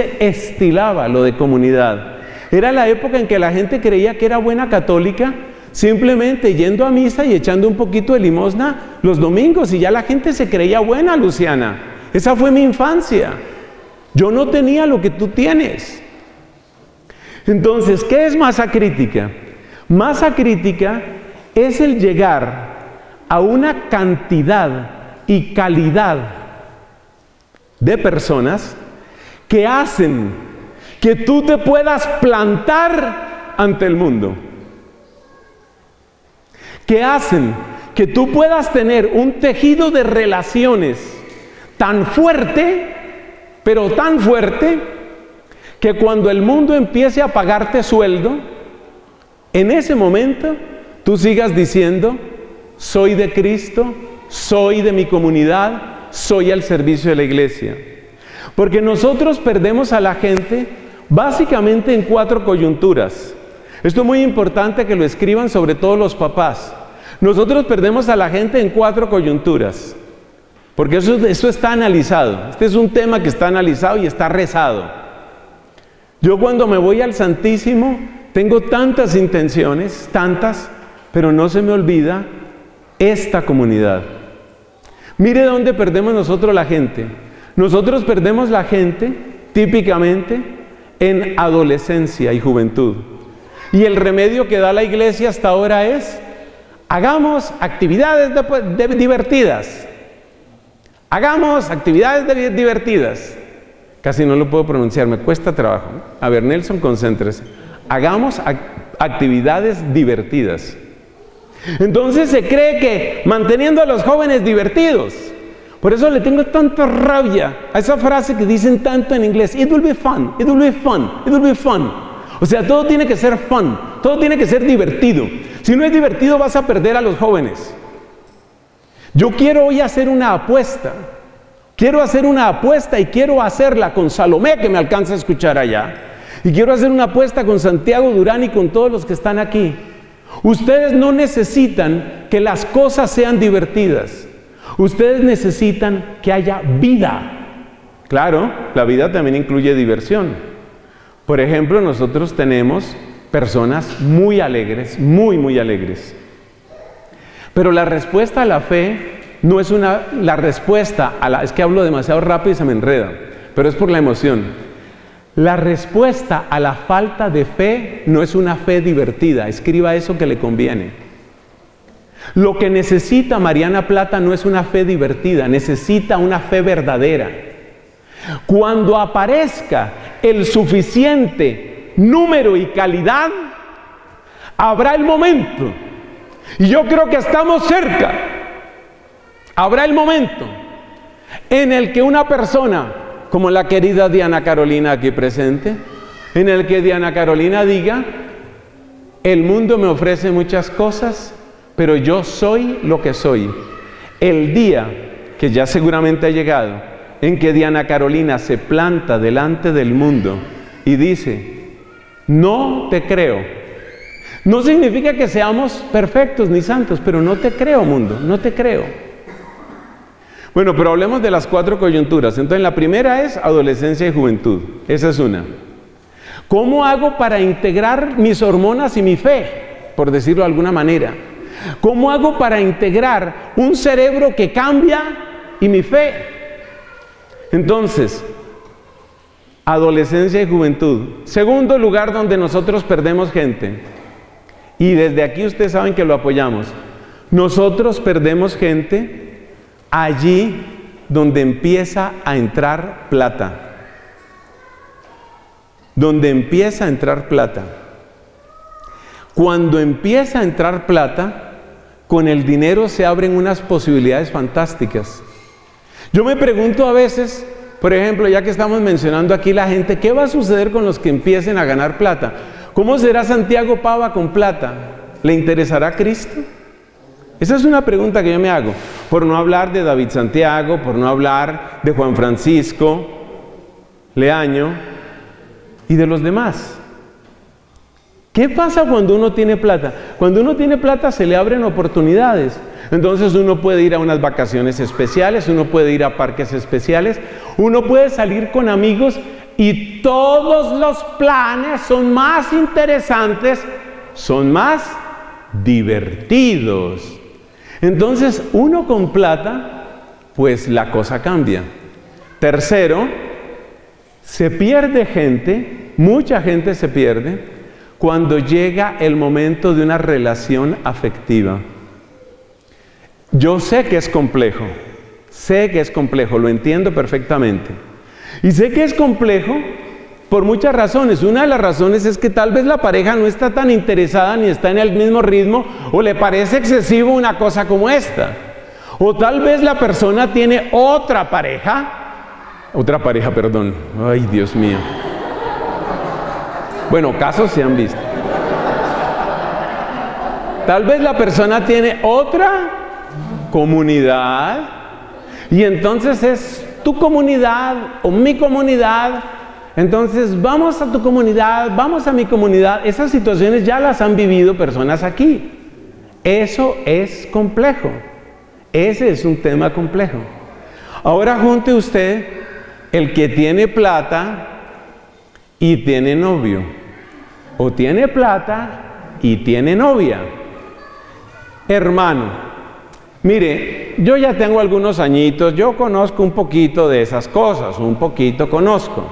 [SPEAKER 1] lo de comunidad. Era la época en que la gente creía que era buena católica simplemente yendo a misa y echando un poquito de limosna los domingos y ya la gente se creía buena, Luciana. Esa fue mi infancia. Yo no tenía lo que tú tienes. Entonces, ¿qué es masa crítica? Masa crítica es el llegar a una cantidad y calidad de personas que hacen que tú te puedas plantar ante el mundo, que hacen que tú puedas tener un tejido de relaciones tan fuerte, pero tan fuerte, que cuando el mundo empiece a pagarte sueldo, en ese momento tú sigas diciendo: soy de Cristo, soy de mi comunidad, soy al servicio de la iglesia. Porque nosotros perdemos a la gente básicamente en 4 coyunturas. Esto es muy importante que lo escriban, sobre todo los papás. Nosotros perdemos a la gente en 4 coyunturas, porque eso está analizado. Este es un tema que está analizado y está rezado. Yo cuando me voy al Santísimo tengo tantas intenciones, tantas, pero no se me olvida esta comunidad. Mire dónde perdemos nosotros la gente. Nosotros perdemos la gente típicamente en adolescencia y juventud. Y el remedio que da la iglesia hasta ahora es: hagamos actividades divertidas. Hagamos actividades divertidas. Casi no lo puedo pronunciar, me cuesta trabajo. A ver, Nelson, concéntrese. Hagamos actividades divertidas. Entonces se cree que manteniendo a los jóvenes divertidos Por eso le tengo tanta rabia a esa frase que dicen tanto en inglés. It will be fun, it will be fun, it will be fun. O sea, todo tiene que ser fun, todo tiene que ser divertido. Si no es divertido vas a perder a los jóvenes. Yo quiero hoy hacer una apuesta. Quiero hacer una apuesta y quiero hacerla con Salomé, que me alcanza a escuchar allá. Y quiero hacer una apuesta con Santiago Durán y con todos los que están aquí. Ustedes no necesitan que las cosas sean divertidas. Ustedes necesitan que haya vida. Claro, la vida también incluye diversión. Por ejemplo, nosotros tenemos personas muy alegres, muy alegres. Pero la respuesta a la fe no es es que hablo demasiado rápido y se me enreda, pero es por la emoción. La respuesta a la falta de fe no es una fe divertida. Escriba eso que le conviene. Lo que necesita Mariana Plata no es una fe divertida, necesita una fe verdadera. Cuando aparezca el suficiente número y calidad, habrá el momento, y yo creo que estamos cerca, habrá el momento en el que una persona, como la querida Diana Carolina aquí presente, en el que Diana Carolina diga, el mundo me ofrece muchas cosas, pero yo soy lo que soy. El día, que ya seguramente ha llegado, en que Diana Carolina se planta delante del mundo y dice, no te creo. No significa que seamos perfectos ni santos, pero no te creo, mundo, no te creo. Bueno, pero hablemos de las 4 coyunturas. Entonces, la primera es adolescencia y juventud. Esa es una. ¿Cómo hago para integrar mis hormonas y mi fe? Por decirlo de alguna manera. ¿Cómo hago para integrar un cerebro que cambia y mi fe? Entonces, adolescencia y juventud. Segundo lugar donde nosotros perdemos gente. Y desde aquí ustedes saben que lo apoyamos. Nosotros perdemos gente allí donde empieza a entrar plata. Donde empieza a entrar plata. Cuando empieza a entrar plata, con el dinero se abren unas posibilidades fantásticas. Yo me pregunto a veces, por ejemplo, ya que estamos mencionando aquí la gente, ¿qué va a suceder con los que empiecen a ganar plata? ¿Cómo será Santiago Pava con plata? ¿Le interesará Cristo? Esa es una pregunta que yo me hago, por no hablar de David Santiago, por no hablar de Juan Francisco Leaño y de los demás. ¿Qué pasa cuando uno tiene plata? Cuando uno tiene plata se le abren oportunidades. Entonces uno puede ir a unas vacaciones especiales, uno puede ir a parques especiales, uno puede salir con amigos y todos los planes son más interesantes, son más divertidos. Entonces uno con plata, pues la cosa cambia. Tercero, se pierde gente, mucha gente se pierde cuando llega el momento de una relación afectiva. Yo sé que es complejo, lo entiendo perfectamente. Y sé que es complejo por muchas razones. Una de las razones es que tal vez la pareja no está tan interesada ni está en el mismo ritmo o le parece excesivo una cosa como esta. O tal vez la persona tiene otra pareja, perdón. Ay, Dios mío. Bueno, casos se han visto. Tal vez la persona tiene otra comunidad y entonces es tu comunidad o mi comunidad. Entonces vamos a tu comunidad, vamos a mi comunidad. Esas situaciones ya las han vivido personas aquí. Eso es complejo. Ese es un tema complejo. Ahora junte usted el que tiene plata y tiene novio. O tiene plata y tiene novia. Hermano, mire, yo ya tengo algunos añitos, yo conozco un poquito de esas cosas, un poquito conozco.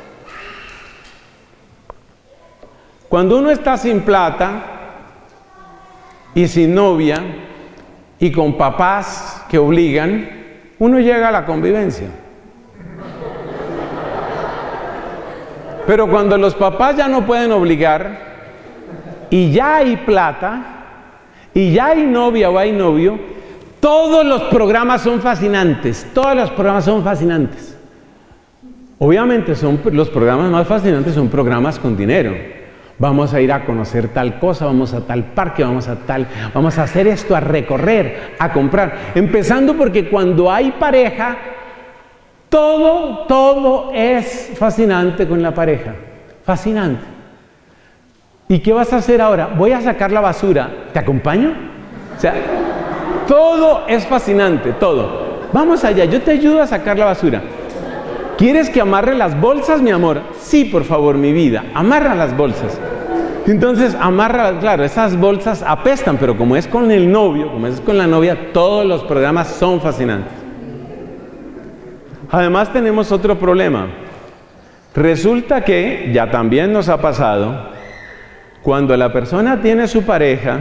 [SPEAKER 1] Cuando uno está sin plata y sin novia y con papás que obligan, uno llega a la convivencia. Pero cuando los papás ya no pueden obligar y ya hay plata y ya hay novia o hay novio,
[SPEAKER 2] Todos los programas son fascinantes, todos los programas son fascinantes. Obviamente los programas más fascinantes son programas con dinero. Vamos a ir a conocer tal cosa, vamos a tal parque, vamos a hacer esto, a recorrer, a comprar. Empezando porque cuando hay pareja, todo es fascinante con la pareja. Fascinante. ¿Y qué vas a hacer ahora? Voy a sacar la basura. ¿Te acompaño? O sea, todo es fascinante, todo. Vamos allá, yo te ayudo a sacar la basura. ¿Quieres que amarre las bolsas, mi amor? Sí, por favor, mi vida. Amarra las bolsas. Entonces, amarra, claro, esas bolsas apestan, pero como es con el novio, como es con la novia, todos los programas son fascinantes. Además, tenemos otro problema. Resulta que, ya también nos ha pasado, cuando la persona tiene su pareja,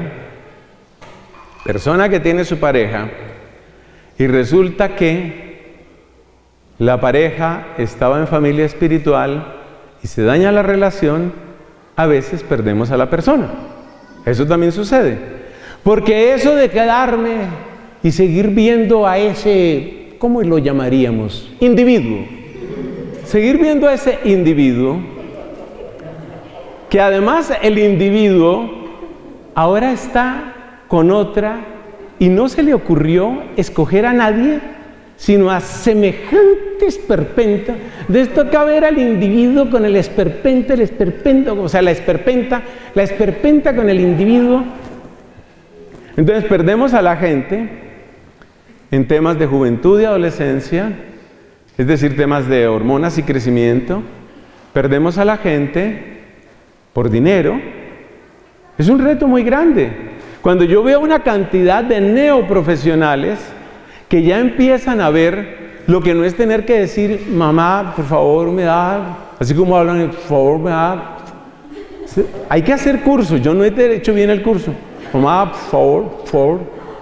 [SPEAKER 2] y resulta que la pareja estaba en familia espiritual y se daña la relación, a veces perdemos a la persona. Eso también sucede. Porque eso de quedarme y seguir viendo a ese, ¿cómo lo llamaríamos? Individuo. Seguir viendo a ese individuo, que además el individuo ahora está con otra y no se le ocurrió escoger a nadie, sino a semejante esperpenta. De esto acá ver al individuo con el esperpenta, o sea, la esperpenta con el individuo. Entonces perdemos a la gente en temas de juventud y adolescencia, es decir, temas de hormonas y crecimiento. Perdemos a la gente por dinero. Es un reto muy grande. Cuando yo veo una cantidad de neoprofesionales que ya empiezan a ver lo que no es tener que decir, mamá, por favor, me da, así como hablan, por favor, me da. Hay que hacer cursos, yo no he hecho bien el curso. Mamá, por favor.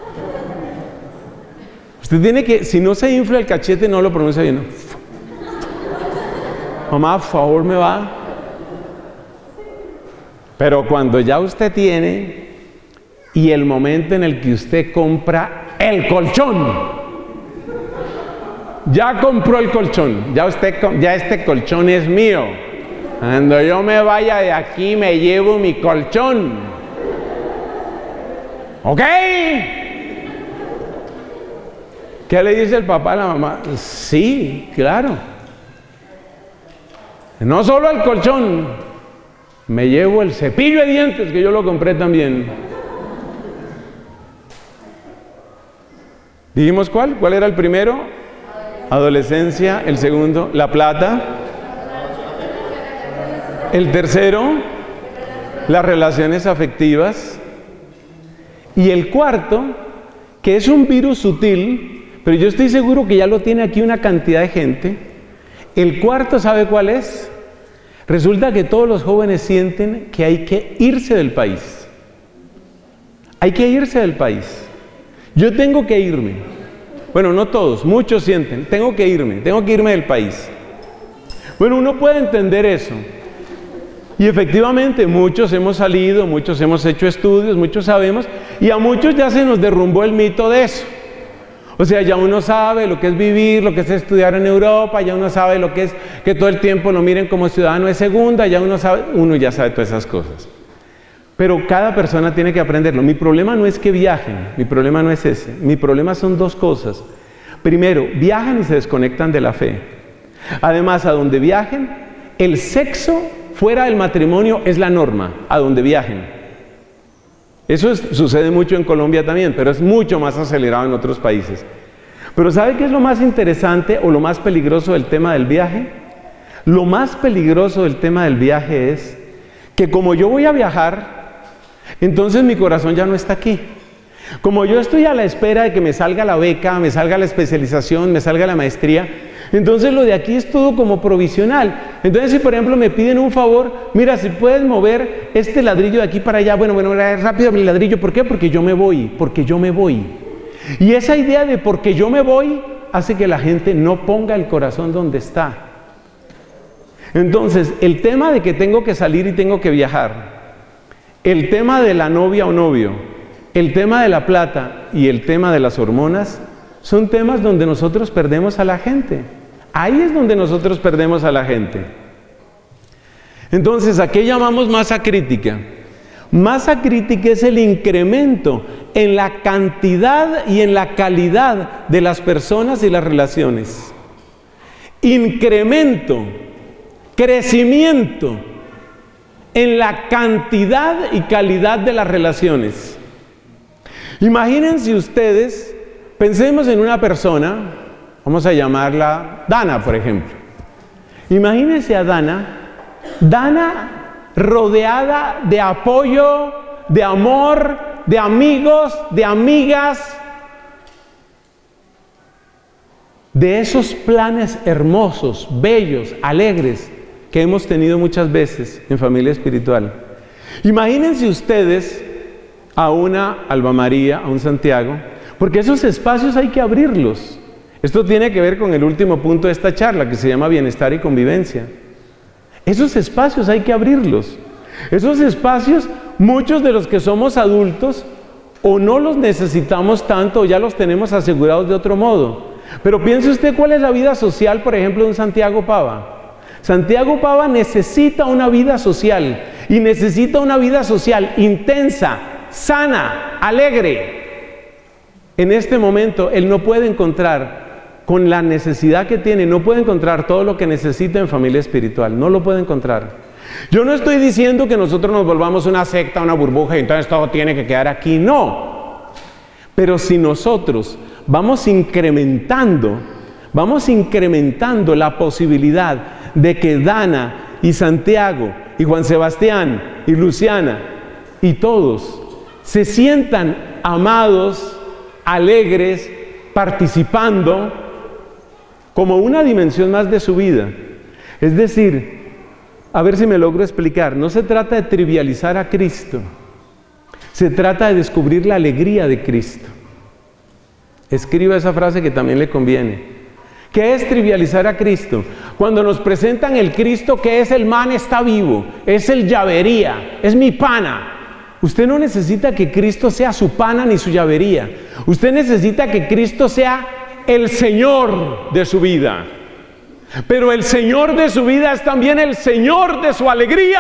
[SPEAKER 2] Usted tiene que, si no se infla el cachete, no lo pronuncia bien. Mamá, por favor, me va. Pero cuando ya usted tiene, y el momento en el que usted compra el colchón, ya compró el colchón, ya este colchón es mío. Cuando yo me vaya de aquí me llevo mi colchón. ¿Ok? ¿Qué le dice el papá a la mamá? Sí, claro. No solo el colchón, me llevo el cepillo de dientes que yo lo compré también. ¿Dijimos cuál? ¿Cuál era el primero? Adolescencia. El segundo, la plata. El tercero, las relaciones afectivas. Y el cuarto, que es un virus sutil, pero yo estoy seguro que ya lo tiene aquí una cantidad de gente. El cuarto, ¿sabe cuál es? Resulta que todos los jóvenes sienten que hay que irse del país. Hay que irse del país. Yo tengo que irme. Bueno, no todos, muchos sienten, tengo que irme del país. Bueno, uno puede entender eso. Y efectivamente, muchos hemos salido, muchos hemos hecho estudios, muchos sabemos, y a muchos ya se nos derrumbó el mito de eso. O sea, ya uno sabe lo que es vivir, lo que es estudiar en Europa, ya uno sabe lo que es que todo el tiempo lo miren como ciudadano de segunda, ya uno ya sabe todas esas cosas. Pero cada persona tiene que aprenderlo. Mi problema no es que viajen, mi problema no es ese. Mi problema son dos cosas. Primero, viajan y se desconectan de la fe. Además, a donde viajen, el sexo fuera del matrimonio es la norma, a donde viajen. Eso sucede mucho en Colombia también, pero es mucho más acelerado en otros países. Pero ¿sabe qué es lo más interesante o lo más peligroso del tema del viaje? Lo más peligroso del tema del viaje es que como yo voy a viajar, entonces mi corazón ya no está aquí. Como yo estoy a la espera de que me salga la beca, me salga la especialización, me salga la maestría, entonces lo de aquí es todo como provisional. Entonces si por ejemplo me piden un favor, mira, si puedes mover este ladrillo de aquí para allá, bueno, rápido mi ladrillo, ¿por qué? Porque yo me voy. Y esa idea de porque yo me voy hace que la gente no ponga el corazón donde está. Entonces, el tema de que tengo que salir y tengo que viajar, el tema de la novia o novio
[SPEAKER 1] el tema de la plata y el tema de las hormonas son temas donde nosotros perdemos a la gente. Ahí es donde nosotros perdemos a la gente. Entonces, ¿a qué llamamos masa crítica? Masa crítica es el incremento en la cantidad y en la calidad de las personas y las relaciones. Incremento, crecimiento en la cantidad y calidad de las relaciones. Imagínense ustedes, pensemos en una persona, vamos a llamarla Dana, por ejemplo. Imagínense a Dana rodeada de apoyo, de amor, de amigos, de amigas, de esos planes hermosos, bellos, alegres que hemos tenido muchas veces en familia espiritual. Imagínense ustedes a una Alba María, a un Santiago, porque esos espacios hay que abrirlos. Esto tiene que ver con el último punto de esta charla, que se llama bienestar y convivencia. Esos espacios hay que abrirlos. Esos espacios, muchos de los que somos adultos, o no los necesitamos tanto, o ya los tenemos asegurados de otro modo. Pero piense usted cuál es la vida social, por ejemplo, de un Santiago Pava. Santiago Pava necesita una vida social, y necesita una vida social intensa, sana, alegre. En este momento, él no puede encontrar, con la necesidad que tiene, no puede encontrar todo lo que necesita en familia espiritual, no lo puede encontrar. Yo no estoy diciendo que nosotros nos volvamos una secta, una burbuja, y entonces todo tiene que quedar aquí, no. Pero si nosotros vamos incrementando la posibilidad de que Dana y Santiago y Juan Sebastián y Luciana y todos se sientan amados, alegres, participando como una dimensión más de su vida. Es decir, a ver si me logro explicar, no se trata de trivializar a Cristo, se trata de descubrir la alegría de Cristo. Escriba esa frase que también le conviene. ¿Qué es trivializar a Cristo? Cuando nos presentan el Cristo que es el man está vivo, es el llavería, es mi pana. Usted no necesita que Cristo sea su pana ni su llavería. Usted necesita que Cristo sea el Señor de su vida. Pero el Señor de su vida es también el Señor de su alegría.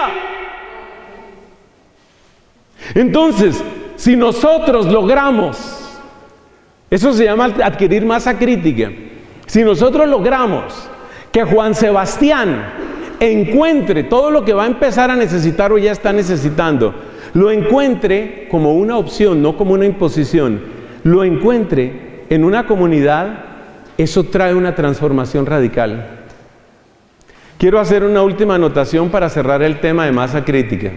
[SPEAKER 1] Entonces, si nosotros logramos, eso se llama adquirir masa crítica, si nosotros logramos que Juan Sebastián encuentre todo lo que va a empezar a necesitar o ya está necesitando, lo encuentre como una opción, no como una imposición, lo encuentre en una comunidad, eso trae una transformación radical. Quiero hacer una última anotación para cerrar el tema de masa crítica.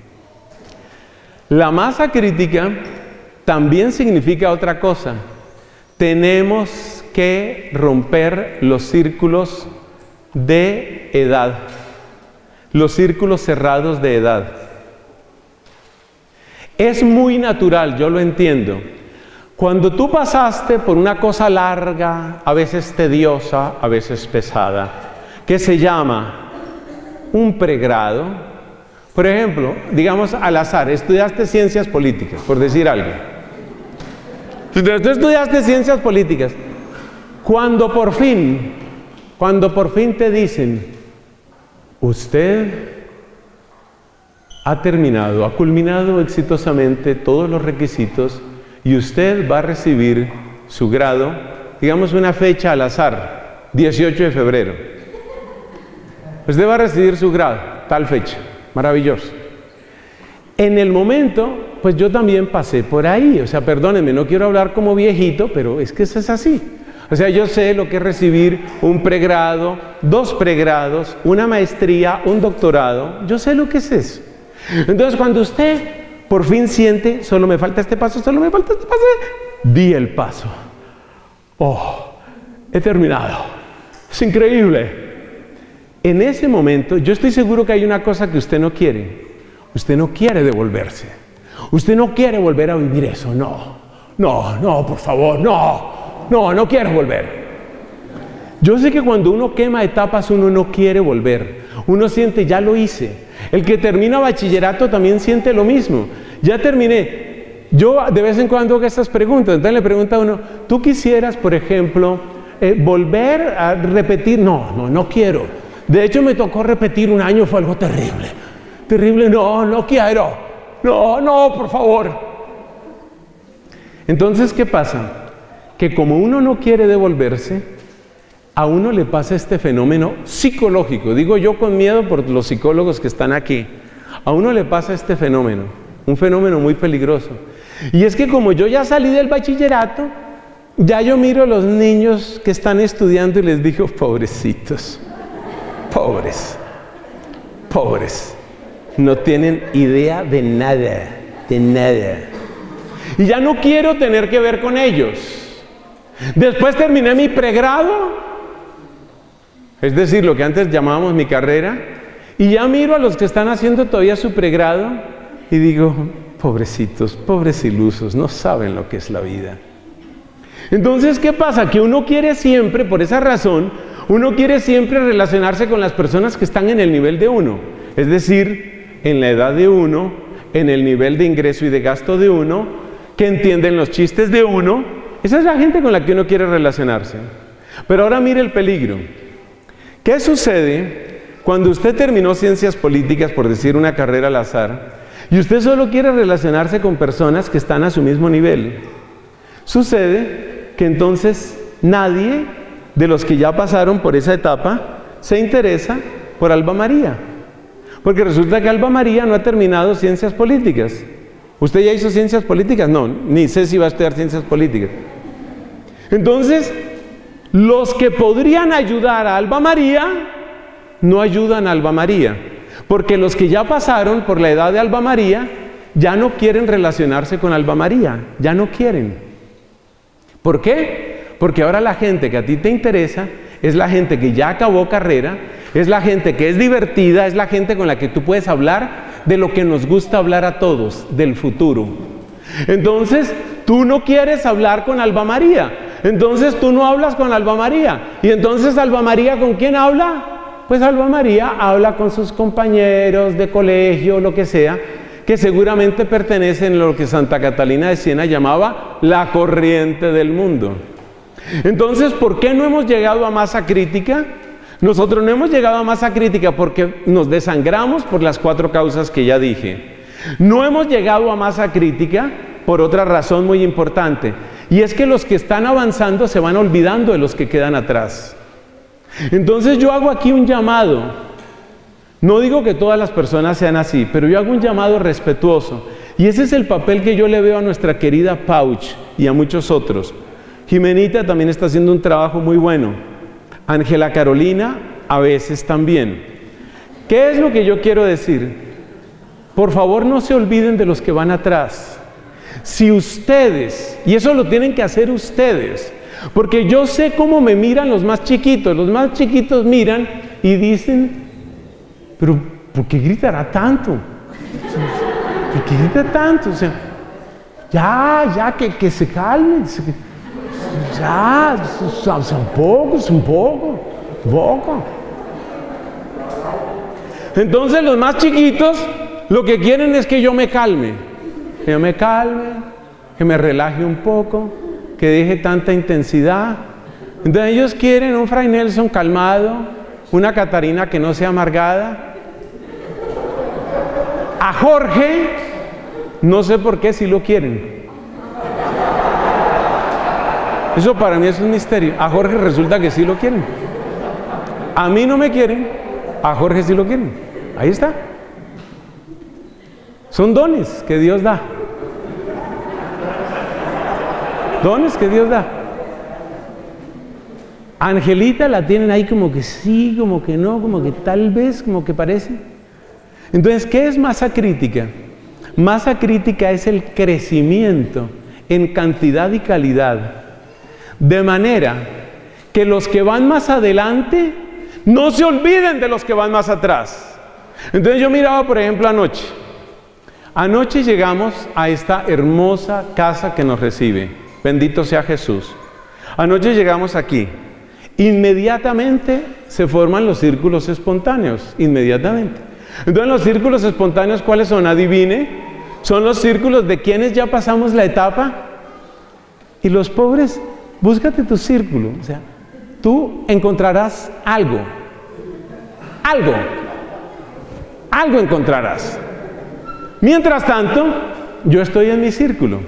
[SPEAKER 1] La masa crítica también significa otra cosa. Tenemos que romper los círculos de edad, los círculos cerrados de edad. Es muy natural, yo lo entiendo. Cuando tú pasaste por una cosa larga, a veces tediosa, a veces pesada, que se llama un pregrado, por ejemplo, digamos al azar, estudiaste ciencias políticas, por decir algo. Tú estudiaste ciencias políticas. Cuando por fin te dicen, usted ha terminado, ha culminado exitosamente todos los requisitos, y usted va a recibir su grado, digamos una fecha al azar, 18 de febrero. Usted va a recibir su grado, tal fecha, maravilloso. En el momento, pues yo también pasé por ahí, o sea, perdónenme, no quiero hablar como viejito, pero es que eso es así. O sea, yo sé lo que es recibir un pregrado, 2 pregrados, una maestría, un doctorado, yo sé lo que es eso. Entonces, cuando usted por fin siente, solo me falta este paso, solo me falta este paso, di el paso. Oh, he terminado. Es increíble. En ese momento, yo estoy seguro que hay una cosa que usted no quiere. Usted no quiere devolverse. Usted no quiere volver a vivir eso. No, por favor, no quiero volver. Yo sé que cuando uno quema etapas, uno no quiere volver. Uno siente, ya lo hice. El que termina bachillerato también siente lo mismo. Ya terminé.
[SPEAKER 2] yo de vez en cuando hago estas preguntas. Entonces le pregunta a uno, ¿tú quisieras, por ejemplo, volver a repetir? No quiero. De hecho, me tocó repetir un año, fue algo terrible. Terrible, no quiero. No, por favor. Entonces, ¿qué pasa? Que como uno no quiere devolverse, a uno le pasa este fenómeno psicológico. Digo yo con miedo por los psicólogos que están aquí. A uno le pasa este fenómeno, un fenómeno muy peligroso. Y es que como yo ya salí del bachillerato, ya yo miro a los niños que están estudiando y les digo, pobrecitos, pobres, no tienen idea de nada. Y ya no quiero tener que ver con ellos. Después terminé mi pregrado, es decir, lo que antes llamábamos mi carrera, y ya miro a los que están haciendo todavía su pregrado y digo, pobrecitos, pobres ilusos, no saben lo que es la vida. Entonces, ¿qué pasa? Que uno quiere siempre, por esa razón, uno quiere siempre relacionarse con las personas que están en el nivel de uno, es decir, en la edad de uno, en el nivel de ingreso y de gasto de uno, que entienden los chistes de uno. Esa es la gente con la que uno quiere relacionarse. Pero ahora mire el peligro. ¿Qué sucede cuando usted terminó ciencias políticas, por decir una carrera al azar, y usted solo quiere relacionarse con personas que están a su mismo nivel? Sucede que entonces nadie de los que ya pasaron por esa etapa se interesa por Alba María. Porque resulta que Alba María no ha terminado ciencias políticas. ¿Usted ya hizo ciencias políticas? No, ni sé si va a estudiar ciencias políticas. Entonces, los que podrían ayudar a Alba María, no ayudan a Alba María. Porque los que ya pasaron por la edad de Alba María, ya no quieren relacionarse con Alba María, ya no quieren. ¿Por qué? Porque ahora la gente que a ti te interesa es la gente que ya acabó carrera, es la gente que es divertida, es la gente con la que tú puedes hablar de lo que nos gusta hablar a todos, del futuro. Entonces, tú no quieres hablar con Alba María, entonces tú no hablas con Alba María. Y entonces, ¿Alba María con quién habla? Pues Alba María habla con sus compañeros de colegio, lo que sea, que seguramente pertenecen a lo que Santa Catalina de Siena llamaba la corriente del mundo. Entonces, ¿por qué no hemos llegado a masa crítica? Nosotros no hemos llegado a masa crítica porque nos desangramos por las 4 causas que ya dije. No hemos llegado a masa crítica por otra razón muy importante, y es que los que están avanzando se van olvidando de los que quedan atrás. Entonces yo hago aquí un llamado. No digo que todas las personas sean así, pero yo hago un llamado respetuoso, y ese es el papel que yo le veo a nuestra querida Pauch y a muchos otros. Jimenita también está haciendo un trabajo muy bueno. Ángela Carolina a veces también. ¿Qué es lo que yo quiero decir? Por favor, no se olviden de los que van atrás. Si ustedes, y eso lo tienen que hacer ustedes, porque yo sé cómo me miran los más chiquitos miran y dicen, pero ¿por qué gritará tanto? ¿Por qué grita tanto? O sea, ya, que se calmen. Ya, un poco. Entonces los más chiquitos lo que quieren es que yo me calme. Que yo me calme, que me relaje un poco, que deje tanta intensidad. Entonces ellos quieren un Fray Nelson calmado, una Catarina que no sea amargada. A Jorge, no sé por qué, si lo quieren. Eso para mí es un misterio. A Jorge resulta que sí lo quieren. A mí no me quieren, a Jorge sí lo quieren. Ahí está. Son dones que Dios da. Dones que Dios da. Angelita la tienen ahí como que sí, como que no, como que tal vez, como que parece. Entonces, ¿qué es masa crítica? Masa crítica es el crecimiento en cantidad y calidad, de manera que los que van más adelante no se olviden de los que van más atrás. Entonces yo miraba, por ejemplo, anoche llegamos a esta hermosa casa que nos recibe, bendito sea Jesús. Anoche llegamos aquí, inmediatamente se forman los círculos espontáneos, inmediatamente. Entonces los círculos espontáneos, ¿cuáles son? Adivine, son los círculos de quienes ya pasamos la etapa. Y los pobres, búscate tu círculo. O sea, tú encontrarás algo. Algo encontrarás. Mientras tanto, yo estoy en mi círculo.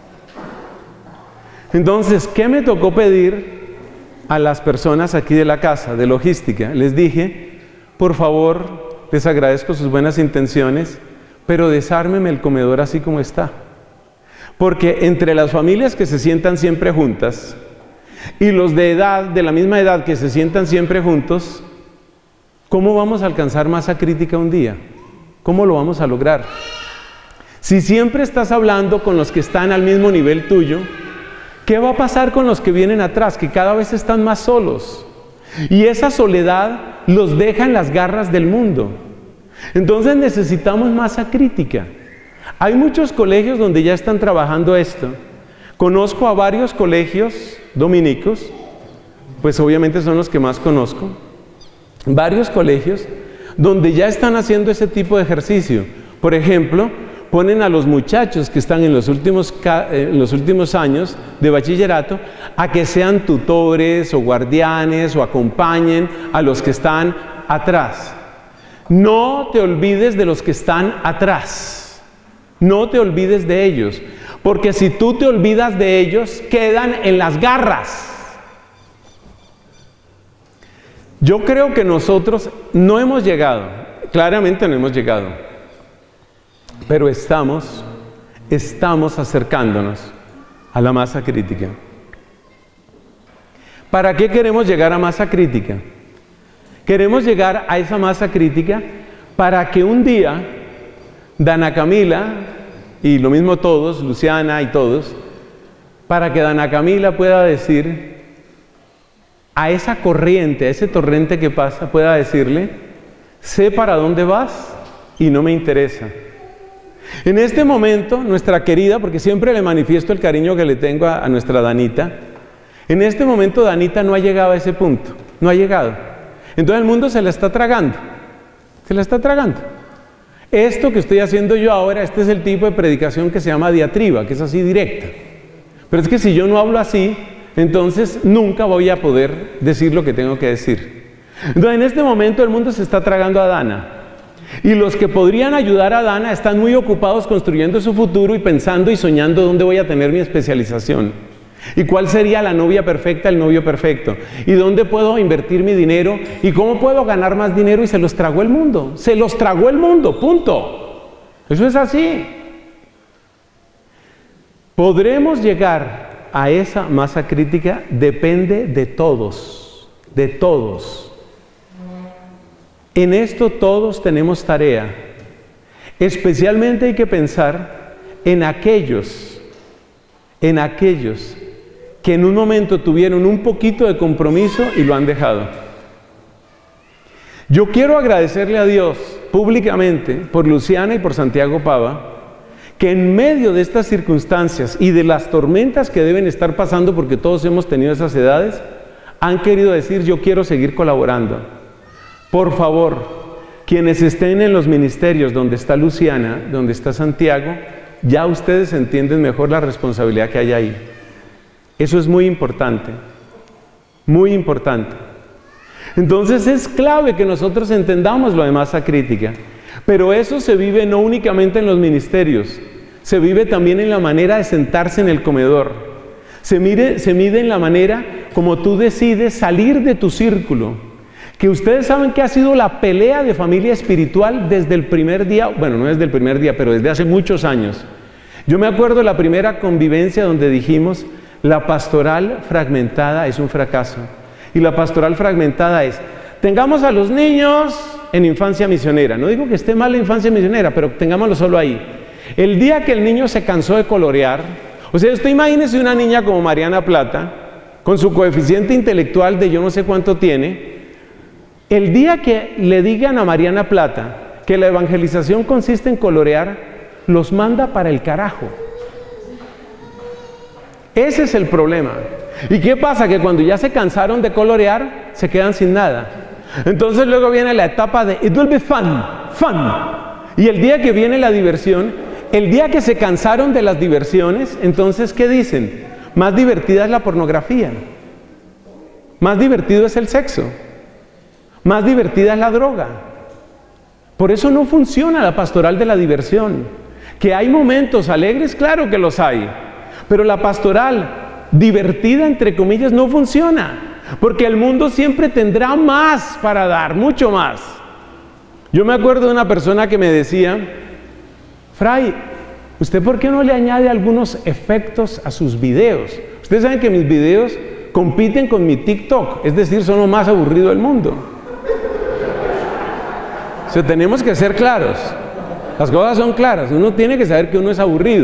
[SPEAKER 2] Entonces, ¿qué me tocó pedir a las personas aquí de la casa, de logística? Les dije, por favor, les agradezco sus buenas intenciones, pero desármeme el comedor así como está. Porque entre las familias que se sientan siempre juntas y los de la misma edad que se sientan siempre juntos, ¿cómo vamos a alcanzar masa crítica un día? ¿Cómo lo vamos a lograr? Si siempre estás hablando con los que están al mismo nivel tuyo, ¿qué va a pasar con los que vienen atrás, que cada vez están más solos? Y esa soledad los deja en las garras del mundo. Entonces necesitamos masa crítica. Hay muchos colegios donde ya están trabajando esto. Conozco a varios colegios dominicos, pues obviamente son los que más conozco. Varios colegios donde ya están haciendo ese tipo de ejercicio. Por ejemplo, ponen a los muchachos que están en los últimos años de bachillerato a que sean tutores o guardianes o acompañen a los que están atrás. No te olvides de los que están atrás. No te olvides de ellos. Porque si tú te olvidas de ellos, quedan en las garras. Yo creo que nosotros no hemos llegado. Claramente no hemos llegado. Pero estamos acercándonos a la masa crítica. ¿Para qué queremos llegar a masa crítica? Queremos llegar a esa masa crítica para que un día Dana Camila, y lo mismo todos, Luciana y todos, para que Dana Camila pueda decir a esa corriente, a ese torrente que pasa, pueda decirle, sé para dónde vas y no me interesa. En este momento, nuestra querida, porque siempre le manifiesto el cariño que le tengo a nuestra Danita, en este momento Danita no ha llegado a ese punto, no ha llegado. Entonces el mundo se la está tragando, se la está tragando. Esto que estoy haciendo yo ahora, este es el tipo de predicación que se llama diatriba, que es así directa. Pero es que si yo no hablo así, entonces nunca voy a poder decir lo que tengo que decir. Entonces en este momento el mundo se está tragando a Dana. Y los que podrían ayudar a Dana están muy ocupados construyendo su futuro y pensando y soñando dónde voy a tener mi especialización. Y cuál sería la novia perfecta, el novio perfecto. Y dónde puedo invertir mi dinero y cómo puedo ganar más dinero, y se los tragó el mundo. Se los tragó el mundo, punto. Eso es así. ¿Podremos llegar a esa masa crítica? Depende de todos, de todos. En esto todos tenemos tarea. Especialmente hay que pensar en aquellos que en un momento tuvieron un poquito de compromiso y lo han dejado. Yo quiero agradecerle a Dios públicamente por Luciana y por Santiago Pava, que en medio de estas circunstancias y de las tormentas que deben estar pasando, porque todos hemos tenido esas edades, han querido decir, yo quiero seguir colaborando. Por favor, quienes estén en los ministerios donde está Luciana, donde está Santiago, ya ustedes entienden mejor la responsabilidad que hay ahí. Eso es muy importante, muy importante. Entonces es clave que nosotros entendamos lo de masa crítica, pero eso se vive no únicamente en los ministerios, se vive también en la manera de sentarse en el comedor, se mide en la manera como tú decides salir de tu círculo. Que ustedes saben que ha sido la pelea de familia espiritual desde el primer día, bueno, no desde el primer día, pero desde hace muchos años. Yo me acuerdo de la primera convivencia donde dijimos, la pastoral fragmentada es un fracaso. Y la pastoral fragmentada es, tengamos a los niños en infancia misionera. No digo que esté mal la infancia misionera, pero tengámoslo solo ahí. El día que el niño se cansó de colorear, o sea, usted imagínese una niña como Mariana Plata, con su coeficiente intelectual de yo no sé cuánto tiene. El día que le digan a Mariana Plata que la evangelización consiste en colorear, los manda para el carajo. Ese es el problema. ¿Y qué pasa? Que cuando ya se cansaron de colorear, se quedan sin nada. Entonces luego viene la etapa de it will be fun, fun. Y el día que viene la diversión,
[SPEAKER 1] el día que se cansaron de las diversiones, entonces, ¿qué dicen? Más divertida es la pornografía, más divertido es el sexo, más divertida es la droga. Por eso no funciona la pastoral de la diversión. Que hay momentos alegres, claro que los hay, pero la pastoral divertida, entre comillas, no funciona, porque el mundo siempre tendrá más para dar, mucho más. Yo me acuerdo de una persona que me decía: Fray, ¿usted por qué no le añade algunos efectos a sus videos? Ustedes saben que mis videos compiten con mi TikTok, es decir, son lo más aburrido del mundo. O sea, tenemos que ser claros. Las cosas son claras, uno tiene que saber que uno es aburrido.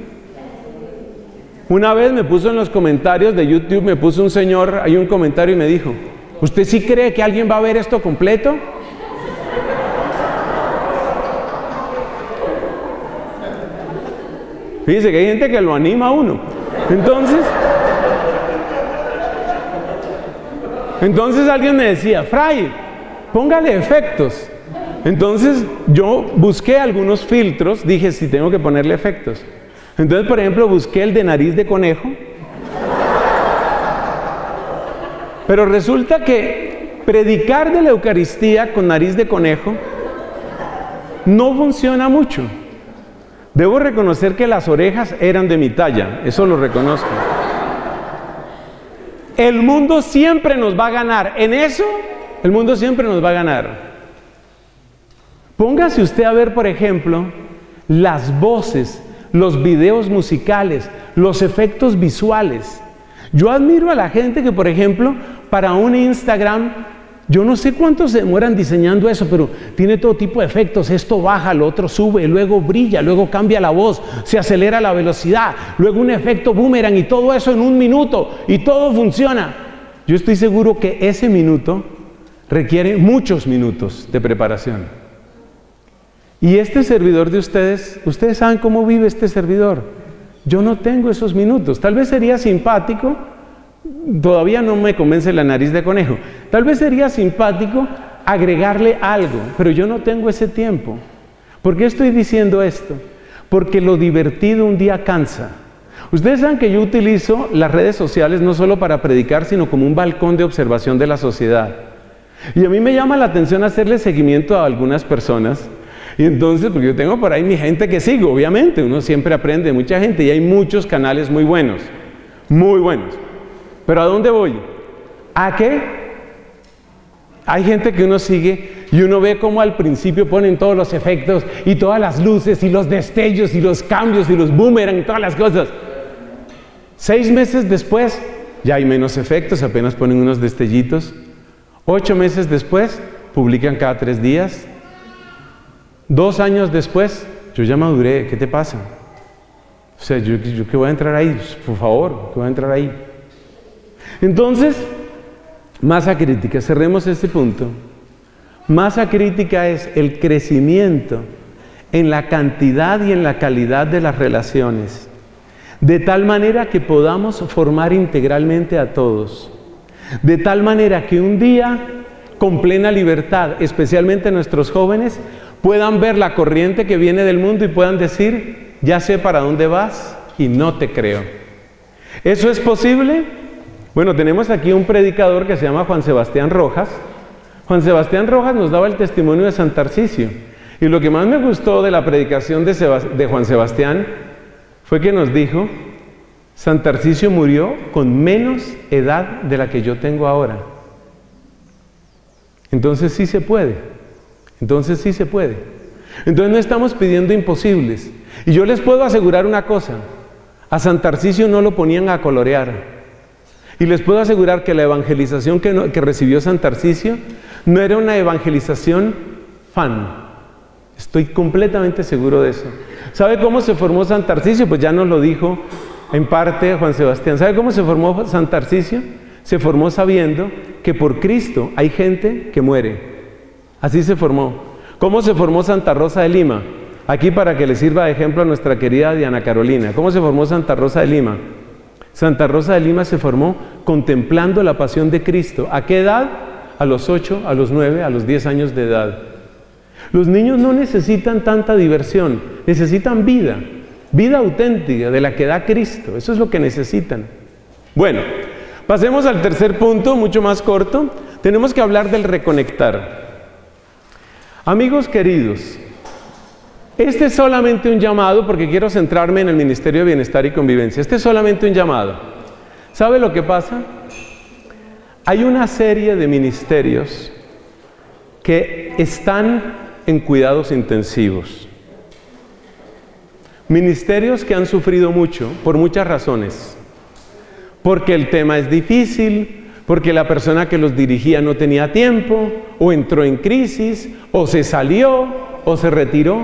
[SPEAKER 1] Una vez me puso en los comentarios de YouTube, me puso un señor, hay un comentario y me dijo: ¿usted sí cree que alguien va a ver esto completo? Fíjese que hay gente que lo anima a uno. Entonces alguien me decía: Fray, póngale efectos. Entonces yo busqué algunos filtros, dije: sí, tengo que ponerle efectos. Entonces, por ejemplo, busqué el de nariz de conejo. Pero resulta que predicar de la Eucaristía con nariz de conejo no funciona mucho. Debo reconocer que las orejas eran de mi talla, eso lo reconozco. El mundo siempre nos va a ganar, en eso el mundo siempre nos va a ganar. Póngase usted a ver, por ejemplo, las voces, los videos musicales, los efectos visuales. Yo admiro a la gente que, por ejemplo, para un Instagram, yo no sé cuánto se demoran diseñando eso, pero tiene todo tipo de efectos. Esto baja, lo otro sube, luego brilla, luego cambia la voz, se acelera la velocidad, luego un efecto boomerang y todo eso en 1 minuto y todo funciona. Yo estoy seguro que ese minuto requiere muchos minutos de preparación. Y este servidor de ustedes saben cómo vive este servidor. Yo no tengo esos minutos. Tal vez sería simpático, todavía no me convence la nariz de conejo, tal vez sería simpático agregarle algo, pero yo no tengo ese tiempo. ¿Por qué estoy diciendo esto? Porque lo divertido un día cansa. Ustedes saben que yo utilizo las redes sociales no solo para predicar, sino como un balcón de observación de la sociedad. Y a mí me llama la atención hacerle seguimiento a algunas personas. Y entonces, porque yo tengo por ahí mi gente que sigo, obviamente, uno siempre aprende de mucha gente y hay muchos canales muy buenos, muy buenos. Pero ¿a dónde voy? ¿A qué? Hay gente que uno sigue y uno ve cómo al principio ponen todos los efectos y todas las luces y los destellos y los cambios y los boomerang y todas las cosas. 6 meses después ya hay menos efectos, apenas ponen unos destellitos. 8 meses después publican cada 3 días. 2 años después, yo ya maduré, ¿qué te pasa? O sea, yo que voy a entrar ahí, por favor, que voy a entrar ahí. Entonces, masa crítica, cerremos este punto. Masa crítica es el crecimiento en la cantidad y en la calidad de las relaciones, de tal manera que podamos formar integralmente a todos, de tal manera que un día, con plena libertad, especialmente nuestros jóvenes, puedan ver la corriente que viene del mundo y puedan decir: ya sé para dónde vas y no te creo. ¿Eso es posible? Bueno, tenemos aquí un predicador que se llama Juan Sebastián Rojas. Juan Sebastián Rojas nos daba el testimonio de San Tarcisio. Y lo que más me gustó de la predicación de Juan Sebastián fue que nos dijo: San Tarcisio murió con menos edad de la que yo tengo ahora. Entonces sí se puede. Entonces sí se puede. Entonces no estamos pidiendo imposibles. Y yo les puedo asegurar una cosa: a San Tarcisio no lo ponían a colorear. Y les puedo asegurar que la evangelización que recibió San Tarcisio no era una evangelización fan. Estoy completamente seguro de eso. ¿Sabe cómo se formó San Tarcisio? Pues ya nos lo dijo en parte Juan Sebastián. ¿Sabe cómo se formó San Tarcisio? Se formó sabiendo que por Cristo hay gente que muere. Así se formó. ¿Cómo se formó Santa Rosa de Lima? Aquí para que le sirva de ejemplo a nuestra querida Diana Carolina. ¿Cómo se formó Santa Rosa de Lima? Santa Rosa de Lima se formó contemplando la pasión de Cristo. ¿A qué edad? A los 8, a los 9, a los 10 años de edad.
[SPEAKER 2] Los niños no necesitan tanta diversión, necesitan vida, vida auténtica de la que da Cristo. Eso es lo que necesitan. Bueno, pasemos al tercer punto, mucho más corto. Tenemos que hablar del reconectar. Amigos queridos, este es solamente un llamado, porque quiero centrarme en el Ministerio de Bienestar y Convivencia. Este es solamente un llamado. ¿Sabe lo que pasa? Hay una serie de ministerios que están en cuidados intensivos. Ministerios que han sufrido mucho, por muchas razones. Porque el tema es difícil, porque la persona que los dirigía no tenía tiempo, o entró en crisis, o se salió, o se retiró.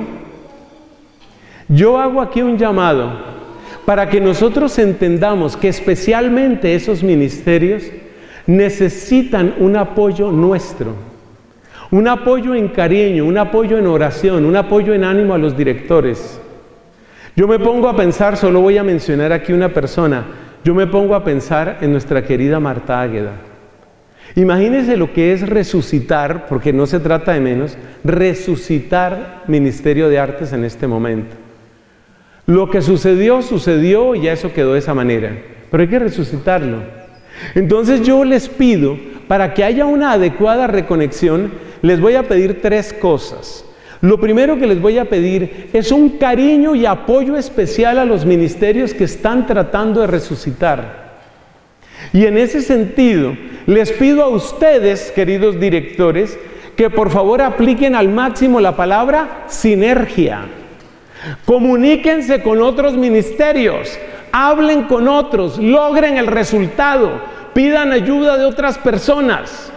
[SPEAKER 2] Yo hago aquí un llamado para que nosotros entendamos que especialmente esos ministerios necesitan un apoyo nuestro, un apoyo en cariño, un apoyo en oración, un apoyo en ánimo a los directores. Yo me pongo a pensar, solo voy a mencionar aquí una persona, yo me pongo a pensar en nuestra querida Marta Águeda. Imagínense lo que es resucitar, porque no se trata de menos, resucitar Ministerio de Artes en este momento. Lo que sucedió, sucedió y ya eso quedó de esa manera, pero hay que resucitarlo. Entonces yo les pido, para que haya una adecuada reconexión, les voy a pedir 3 cosas. Lo primero que les voy a pedir es un cariño y apoyo especial a los ministerios que están tratando de resucitar. Y en ese sentido, les pido a ustedes, queridos directores, que por favor apliquen al máximo la palabra sinergia. Comuníquense con otros ministerios, hablen con otros, logren el resultado, pidan ayuda de otras personas.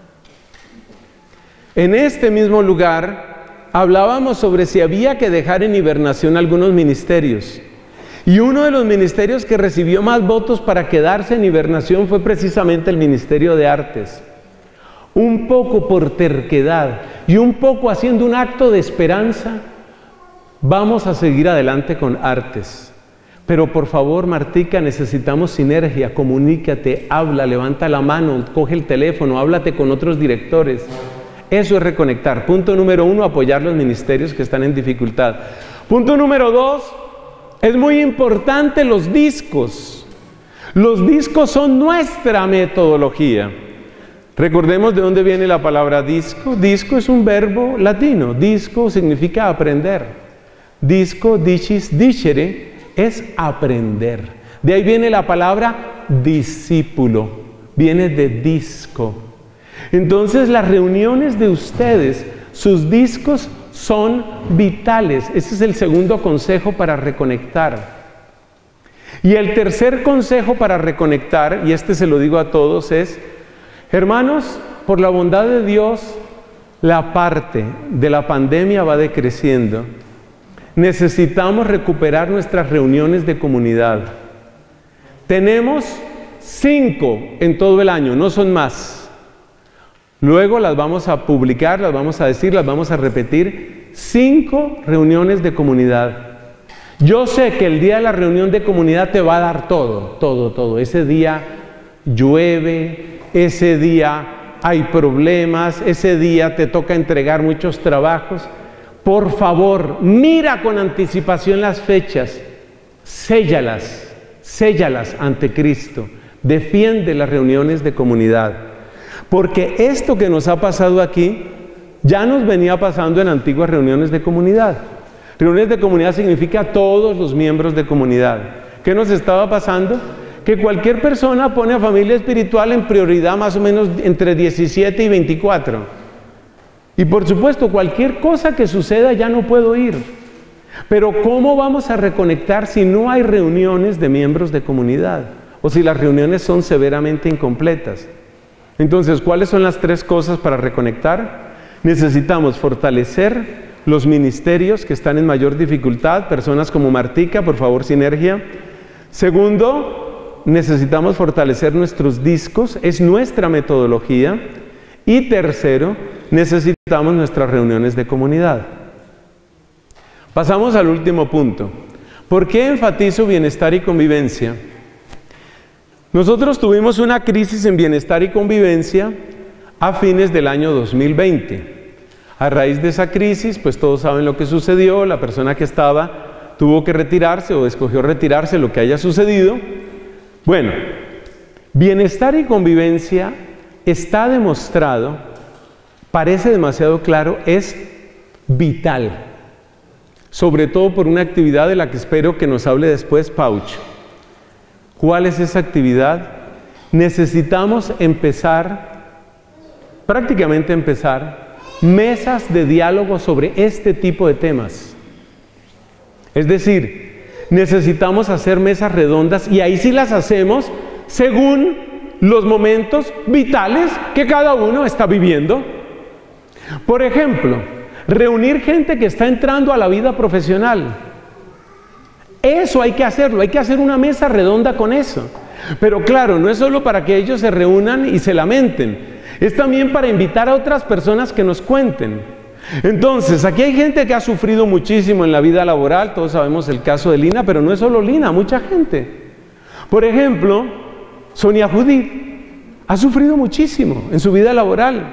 [SPEAKER 2] En este mismo lugar hablábamos sobre si había que dejar en hibernación algunos ministerios. Y uno de los ministerios que recibió más votos para quedarse en hibernación fue precisamente el Ministerio de Artes. Un poco por terquedad y un poco haciendo un acto de esperanza, vamos a seguir adelante con Artes. Pero por favor, Martica, necesitamos sinergia, comunícate, habla, levanta la mano, coge el teléfono, háblate con otros directores. Eso es reconectar. Punto número 1, apoyar los ministerios que están en dificultad. Punto número 2, es muy importante los discos. Los discos son nuestra metodología. Recordemos de dónde viene la palabra disco. Disco es un verbo latino. Disco significa aprender. Disco, dicis, dicere, es aprender. De ahí viene la palabra discípulo. Viene de disco. Entonces las reuniones de ustedes, sus discos son vitales. Ese es el segundo consejo para reconectar. Y el tercer consejo para reconectar, y este se lo digo a todos, es: hermanos, por la bondad de Dios, la parte de la pandemia va decreciendo. Necesitamos recuperar nuestras reuniones de comunidad. Tenemos 5 en todo el año, no son más. Luego las vamos a publicar, las vamos a decir, las vamos a repetir. 5 reuniones de comunidad. Yo sé que el día de la reunión de comunidad te va a dar todo, todo, todo. Ese día llueve, ese día hay problemas, ese día te toca entregar muchos trabajos. Por favor, mira con anticipación las fechas, séllalas, séllalas ante Cristo. Defiende las reuniones de comunidad. Porque esto que nos ha pasado aquí, ya nos venía pasando en antiguas reuniones de comunidad. Reuniones de comunidad significa todos los miembros de comunidad. ¿Qué nos estaba pasando? Que cualquier persona pone a familia espiritual en prioridad más o menos entre 17 y 24. Y por supuesto, cualquier cosa que suceda ya no puedo ir. Pero ¿cómo vamos a reconectar si no hay reuniones de miembros de comunidad? O si las reuniones son severamente incompletas. Entonces, ¿cuáles son las 3 cosas para reconectar? Necesitamos fortalecer los ministerios que están en mayor dificultad, personas como Martica, por favor, sinergia. Segundo, necesitamos fortalecer nuestros discos, es nuestra metodología. Y tercero, necesitamos nuestras reuniones de comunidad. Pasamos al último punto. ¿Por qué enfatizo bienestar y convivencia? Nosotros tuvimos una crisis en bienestar y convivencia a fines del año 2020.
[SPEAKER 1] A raíz de esa crisis, pues todos saben lo que sucedió, la persona que estaba tuvo que retirarse o escogió retirarse, lo que haya sucedido. Bueno, bienestar y convivencia está demostrado, parece demasiado claro, es vital, sobre todo por una actividad de la que espero que nos hable después Pauch. ¿Cuál es esa actividad? Necesitamos prácticamente empezar, mesas de diálogo sobre este tipo de temas. Es decir, necesitamos hacer mesas redondas y ahí sí las hacemos según los momentos vitales que cada uno está viviendo. Por ejemplo, reunir gente que está entrando a la vida profesional. Eso hay que hacerlo, hay que hacer una mesa redonda con eso. Pero claro, no es solo para que ellos se reúnan y se lamenten, es también para invitar a otras personas que nos cuenten. Entonces, aquí hay gente que ha sufrido muchísimo en la vida laboral, todos sabemos el caso de Lina, pero no es solo Lina, mucha gente. Por ejemplo, Sonia Judith ha sufrido muchísimo en su vida laboral.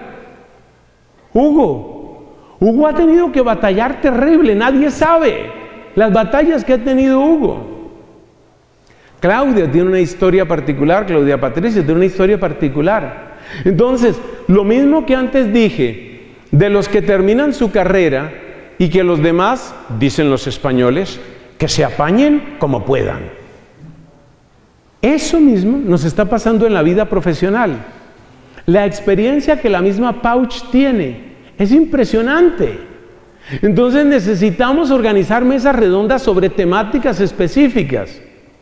[SPEAKER 1] Hugo ha tenido que batallar terrible, nadie sabe las batallas que ha tenido Hugo. Claudia tiene una historia particular, Claudia Patricia tiene una historia particular. Entonces, lo mismo que antes dije, de los que terminan su carrera y que los demás, dicen los españoles, que se apañen como puedan. Eso mismo nos está pasando en la vida profesional. La experiencia que la misma Pauch tiene es impresionante. Entonces necesitamos organizar mesas redondas sobre temáticas específicas.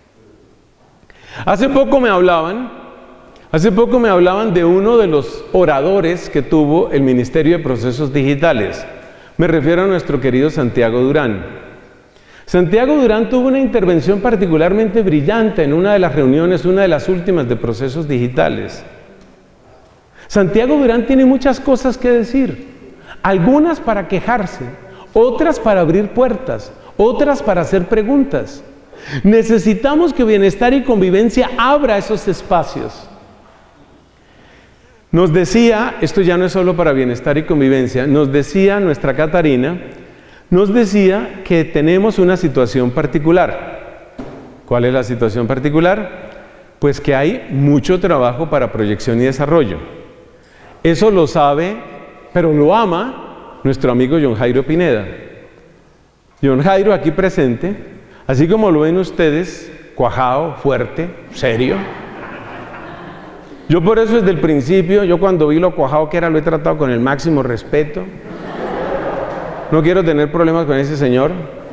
[SPEAKER 1] Hace poco me hablaban de uno de los oradores que tuvo el Ministerio de Procesos Digitales. Me refiero a nuestro querido Santiago Durán. Santiago Durán tuvo una intervención particularmente brillante en una de las reuniones, una de las últimas de Procesos Digitales. Santiago Durán tiene muchas cosas que decir, algunas para quejarse, otras para abrir puertas, otras para hacer preguntas. Necesitamos que Bienestar y Convivencia abra esos espacios. Nos decía, esto ya no es solo para Bienestar y Convivencia, nos decía nuestra Catarina, nos decía que tenemos una situación particular. ¿Cuál es la situación particular? Pues que hay mucho trabajo para proyección y desarrollo. Eso lo sabe, pero lo ama nuestro amigo John Jairo Pineda. John Jairo aquí presente, así como lo ven ustedes, cuajado, fuerte, serio. Yo por eso desde el principio, yo cuando vi lo cuajado que era, lo he tratado con el máximo respeto. No quiero tener problemas con ese señor.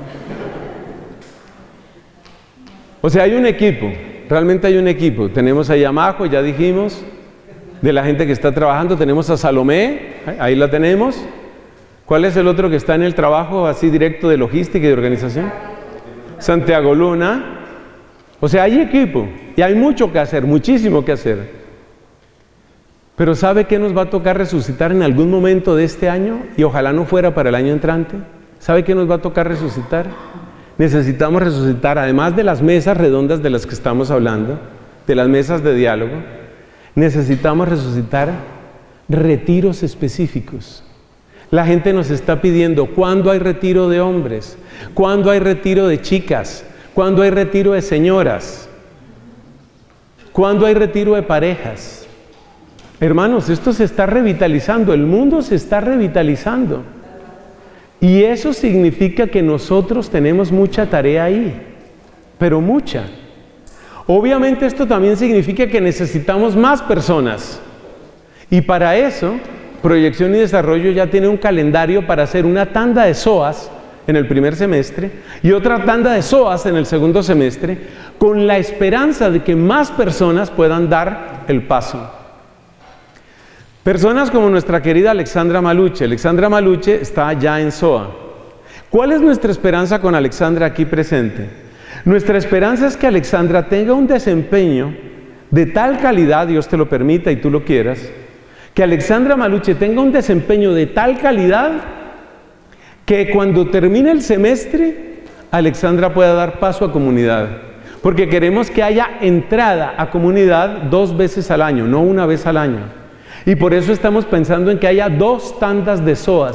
[SPEAKER 1] O sea, hay un equipo, realmente hay un equipo. Tenemos a Yamajo, ya dijimos, de la gente que está trabajando. Tenemos a Salomé, ahí la tenemos. ¿Cuál es el otro que está en el trabajo así directo de logística y de organización? Santiago Luna. O sea, hay equipo y hay mucho que hacer, muchísimo que hacer. Pero ¿sabe qué nos va a tocar resucitar en algún momento de este año? Y ojalá no fuera para el año entrante. ¿Sabe qué nos va a tocar resucitar? Necesitamos resucitar, además de las mesas redondas de las que estamos hablando, de las mesas de diálogo, necesitamos resucitar retiros específicos. La gente nos está pidiendo, ¿cuándo hay retiro de hombres? ¿Cuándo hay retiro de chicas? ¿Cuándo hay retiro de señoras? ¿Cuándo hay retiro de parejas? Hermanos, esto se está revitalizando, el mundo se está revitalizando. Y eso significa que nosotros tenemos mucha tarea ahí, pero mucha. Obviamente esto también significa que necesitamos más personas. Y para eso, Proyección y Desarrollo ya tiene un calendario para hacer una tanda de SOAS en el primer semestre y otra tanda de SOAS en el segundo semestre, con la esperanza de que más personas puedan dar el paso. Personas como nuestra querida Alexandra Maluche. Alexandra Maluche está ya en SOA. ¿Cuál es nuestra esperanza con Alexandra aquí presente? Nuestra esperanza es que Alexandra tenga un desempeño de tal calidad, Dios te lo permita y tú lo quieras, que Alexandra Maluche tenga un desempeño de tal calidad que cuando termine el semestre, Alexandra pueda dar paso a comunidad. Porque queremos que haya entrada a comunidad 2 veces al año, no 1 vez al año. Y por eso estamos pensando en que haya 2 tandas de SOAS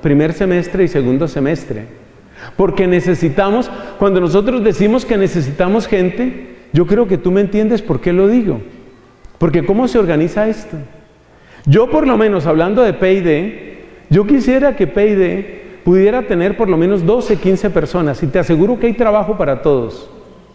[SPEAKER 2] primer semestre y segundo semestre. Porque necesitamos, cuando nosotros decimos que necesitamos gente, yo creo que tú me entiendes por qué lo digo. Porque ¿cómo se organiza esto? Yo por lo menos, hablando de P&D, yo quisiera que P&D pudiera tener por lo menos 12, 15 personas, y te aseguro que hay trabajo para todos.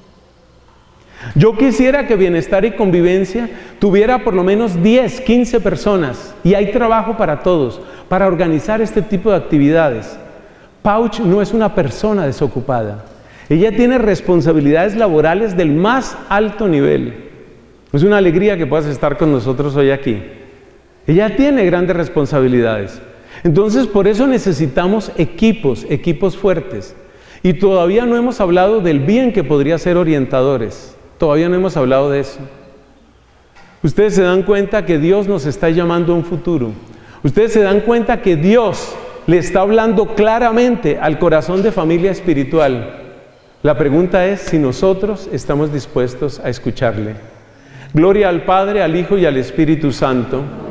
[SPEAKER 2] Yo quisiera que Bienestar y Convivencia tuviera por lo menos 10, 15 personas, y hay trabajo para todos, para organizar este tipo de actividades. Pauch no es una persona desocupada. Ella tiene responsabilidades laborales del más alto nivel. Es una alegría que puedas estar con nosotros hoy aquí. Ella tiene grandes responsabilidades. Entonces, por eso necesitamos equipos fuertes. Y todavía no hemos hablado del bien que podría ser orientadores. Todavía no hemos hablado de eso. Ustedes se dan cuenta que Dios nos está llamando a un futuro. Ustedes se dan cuenta que Dios le está hablando claramente al corazón de familia espiritual. La pregunta es si nosotros estamos dispuestos a escucharle. Gloria al Padre, al Hijo y al Espíritu Santo.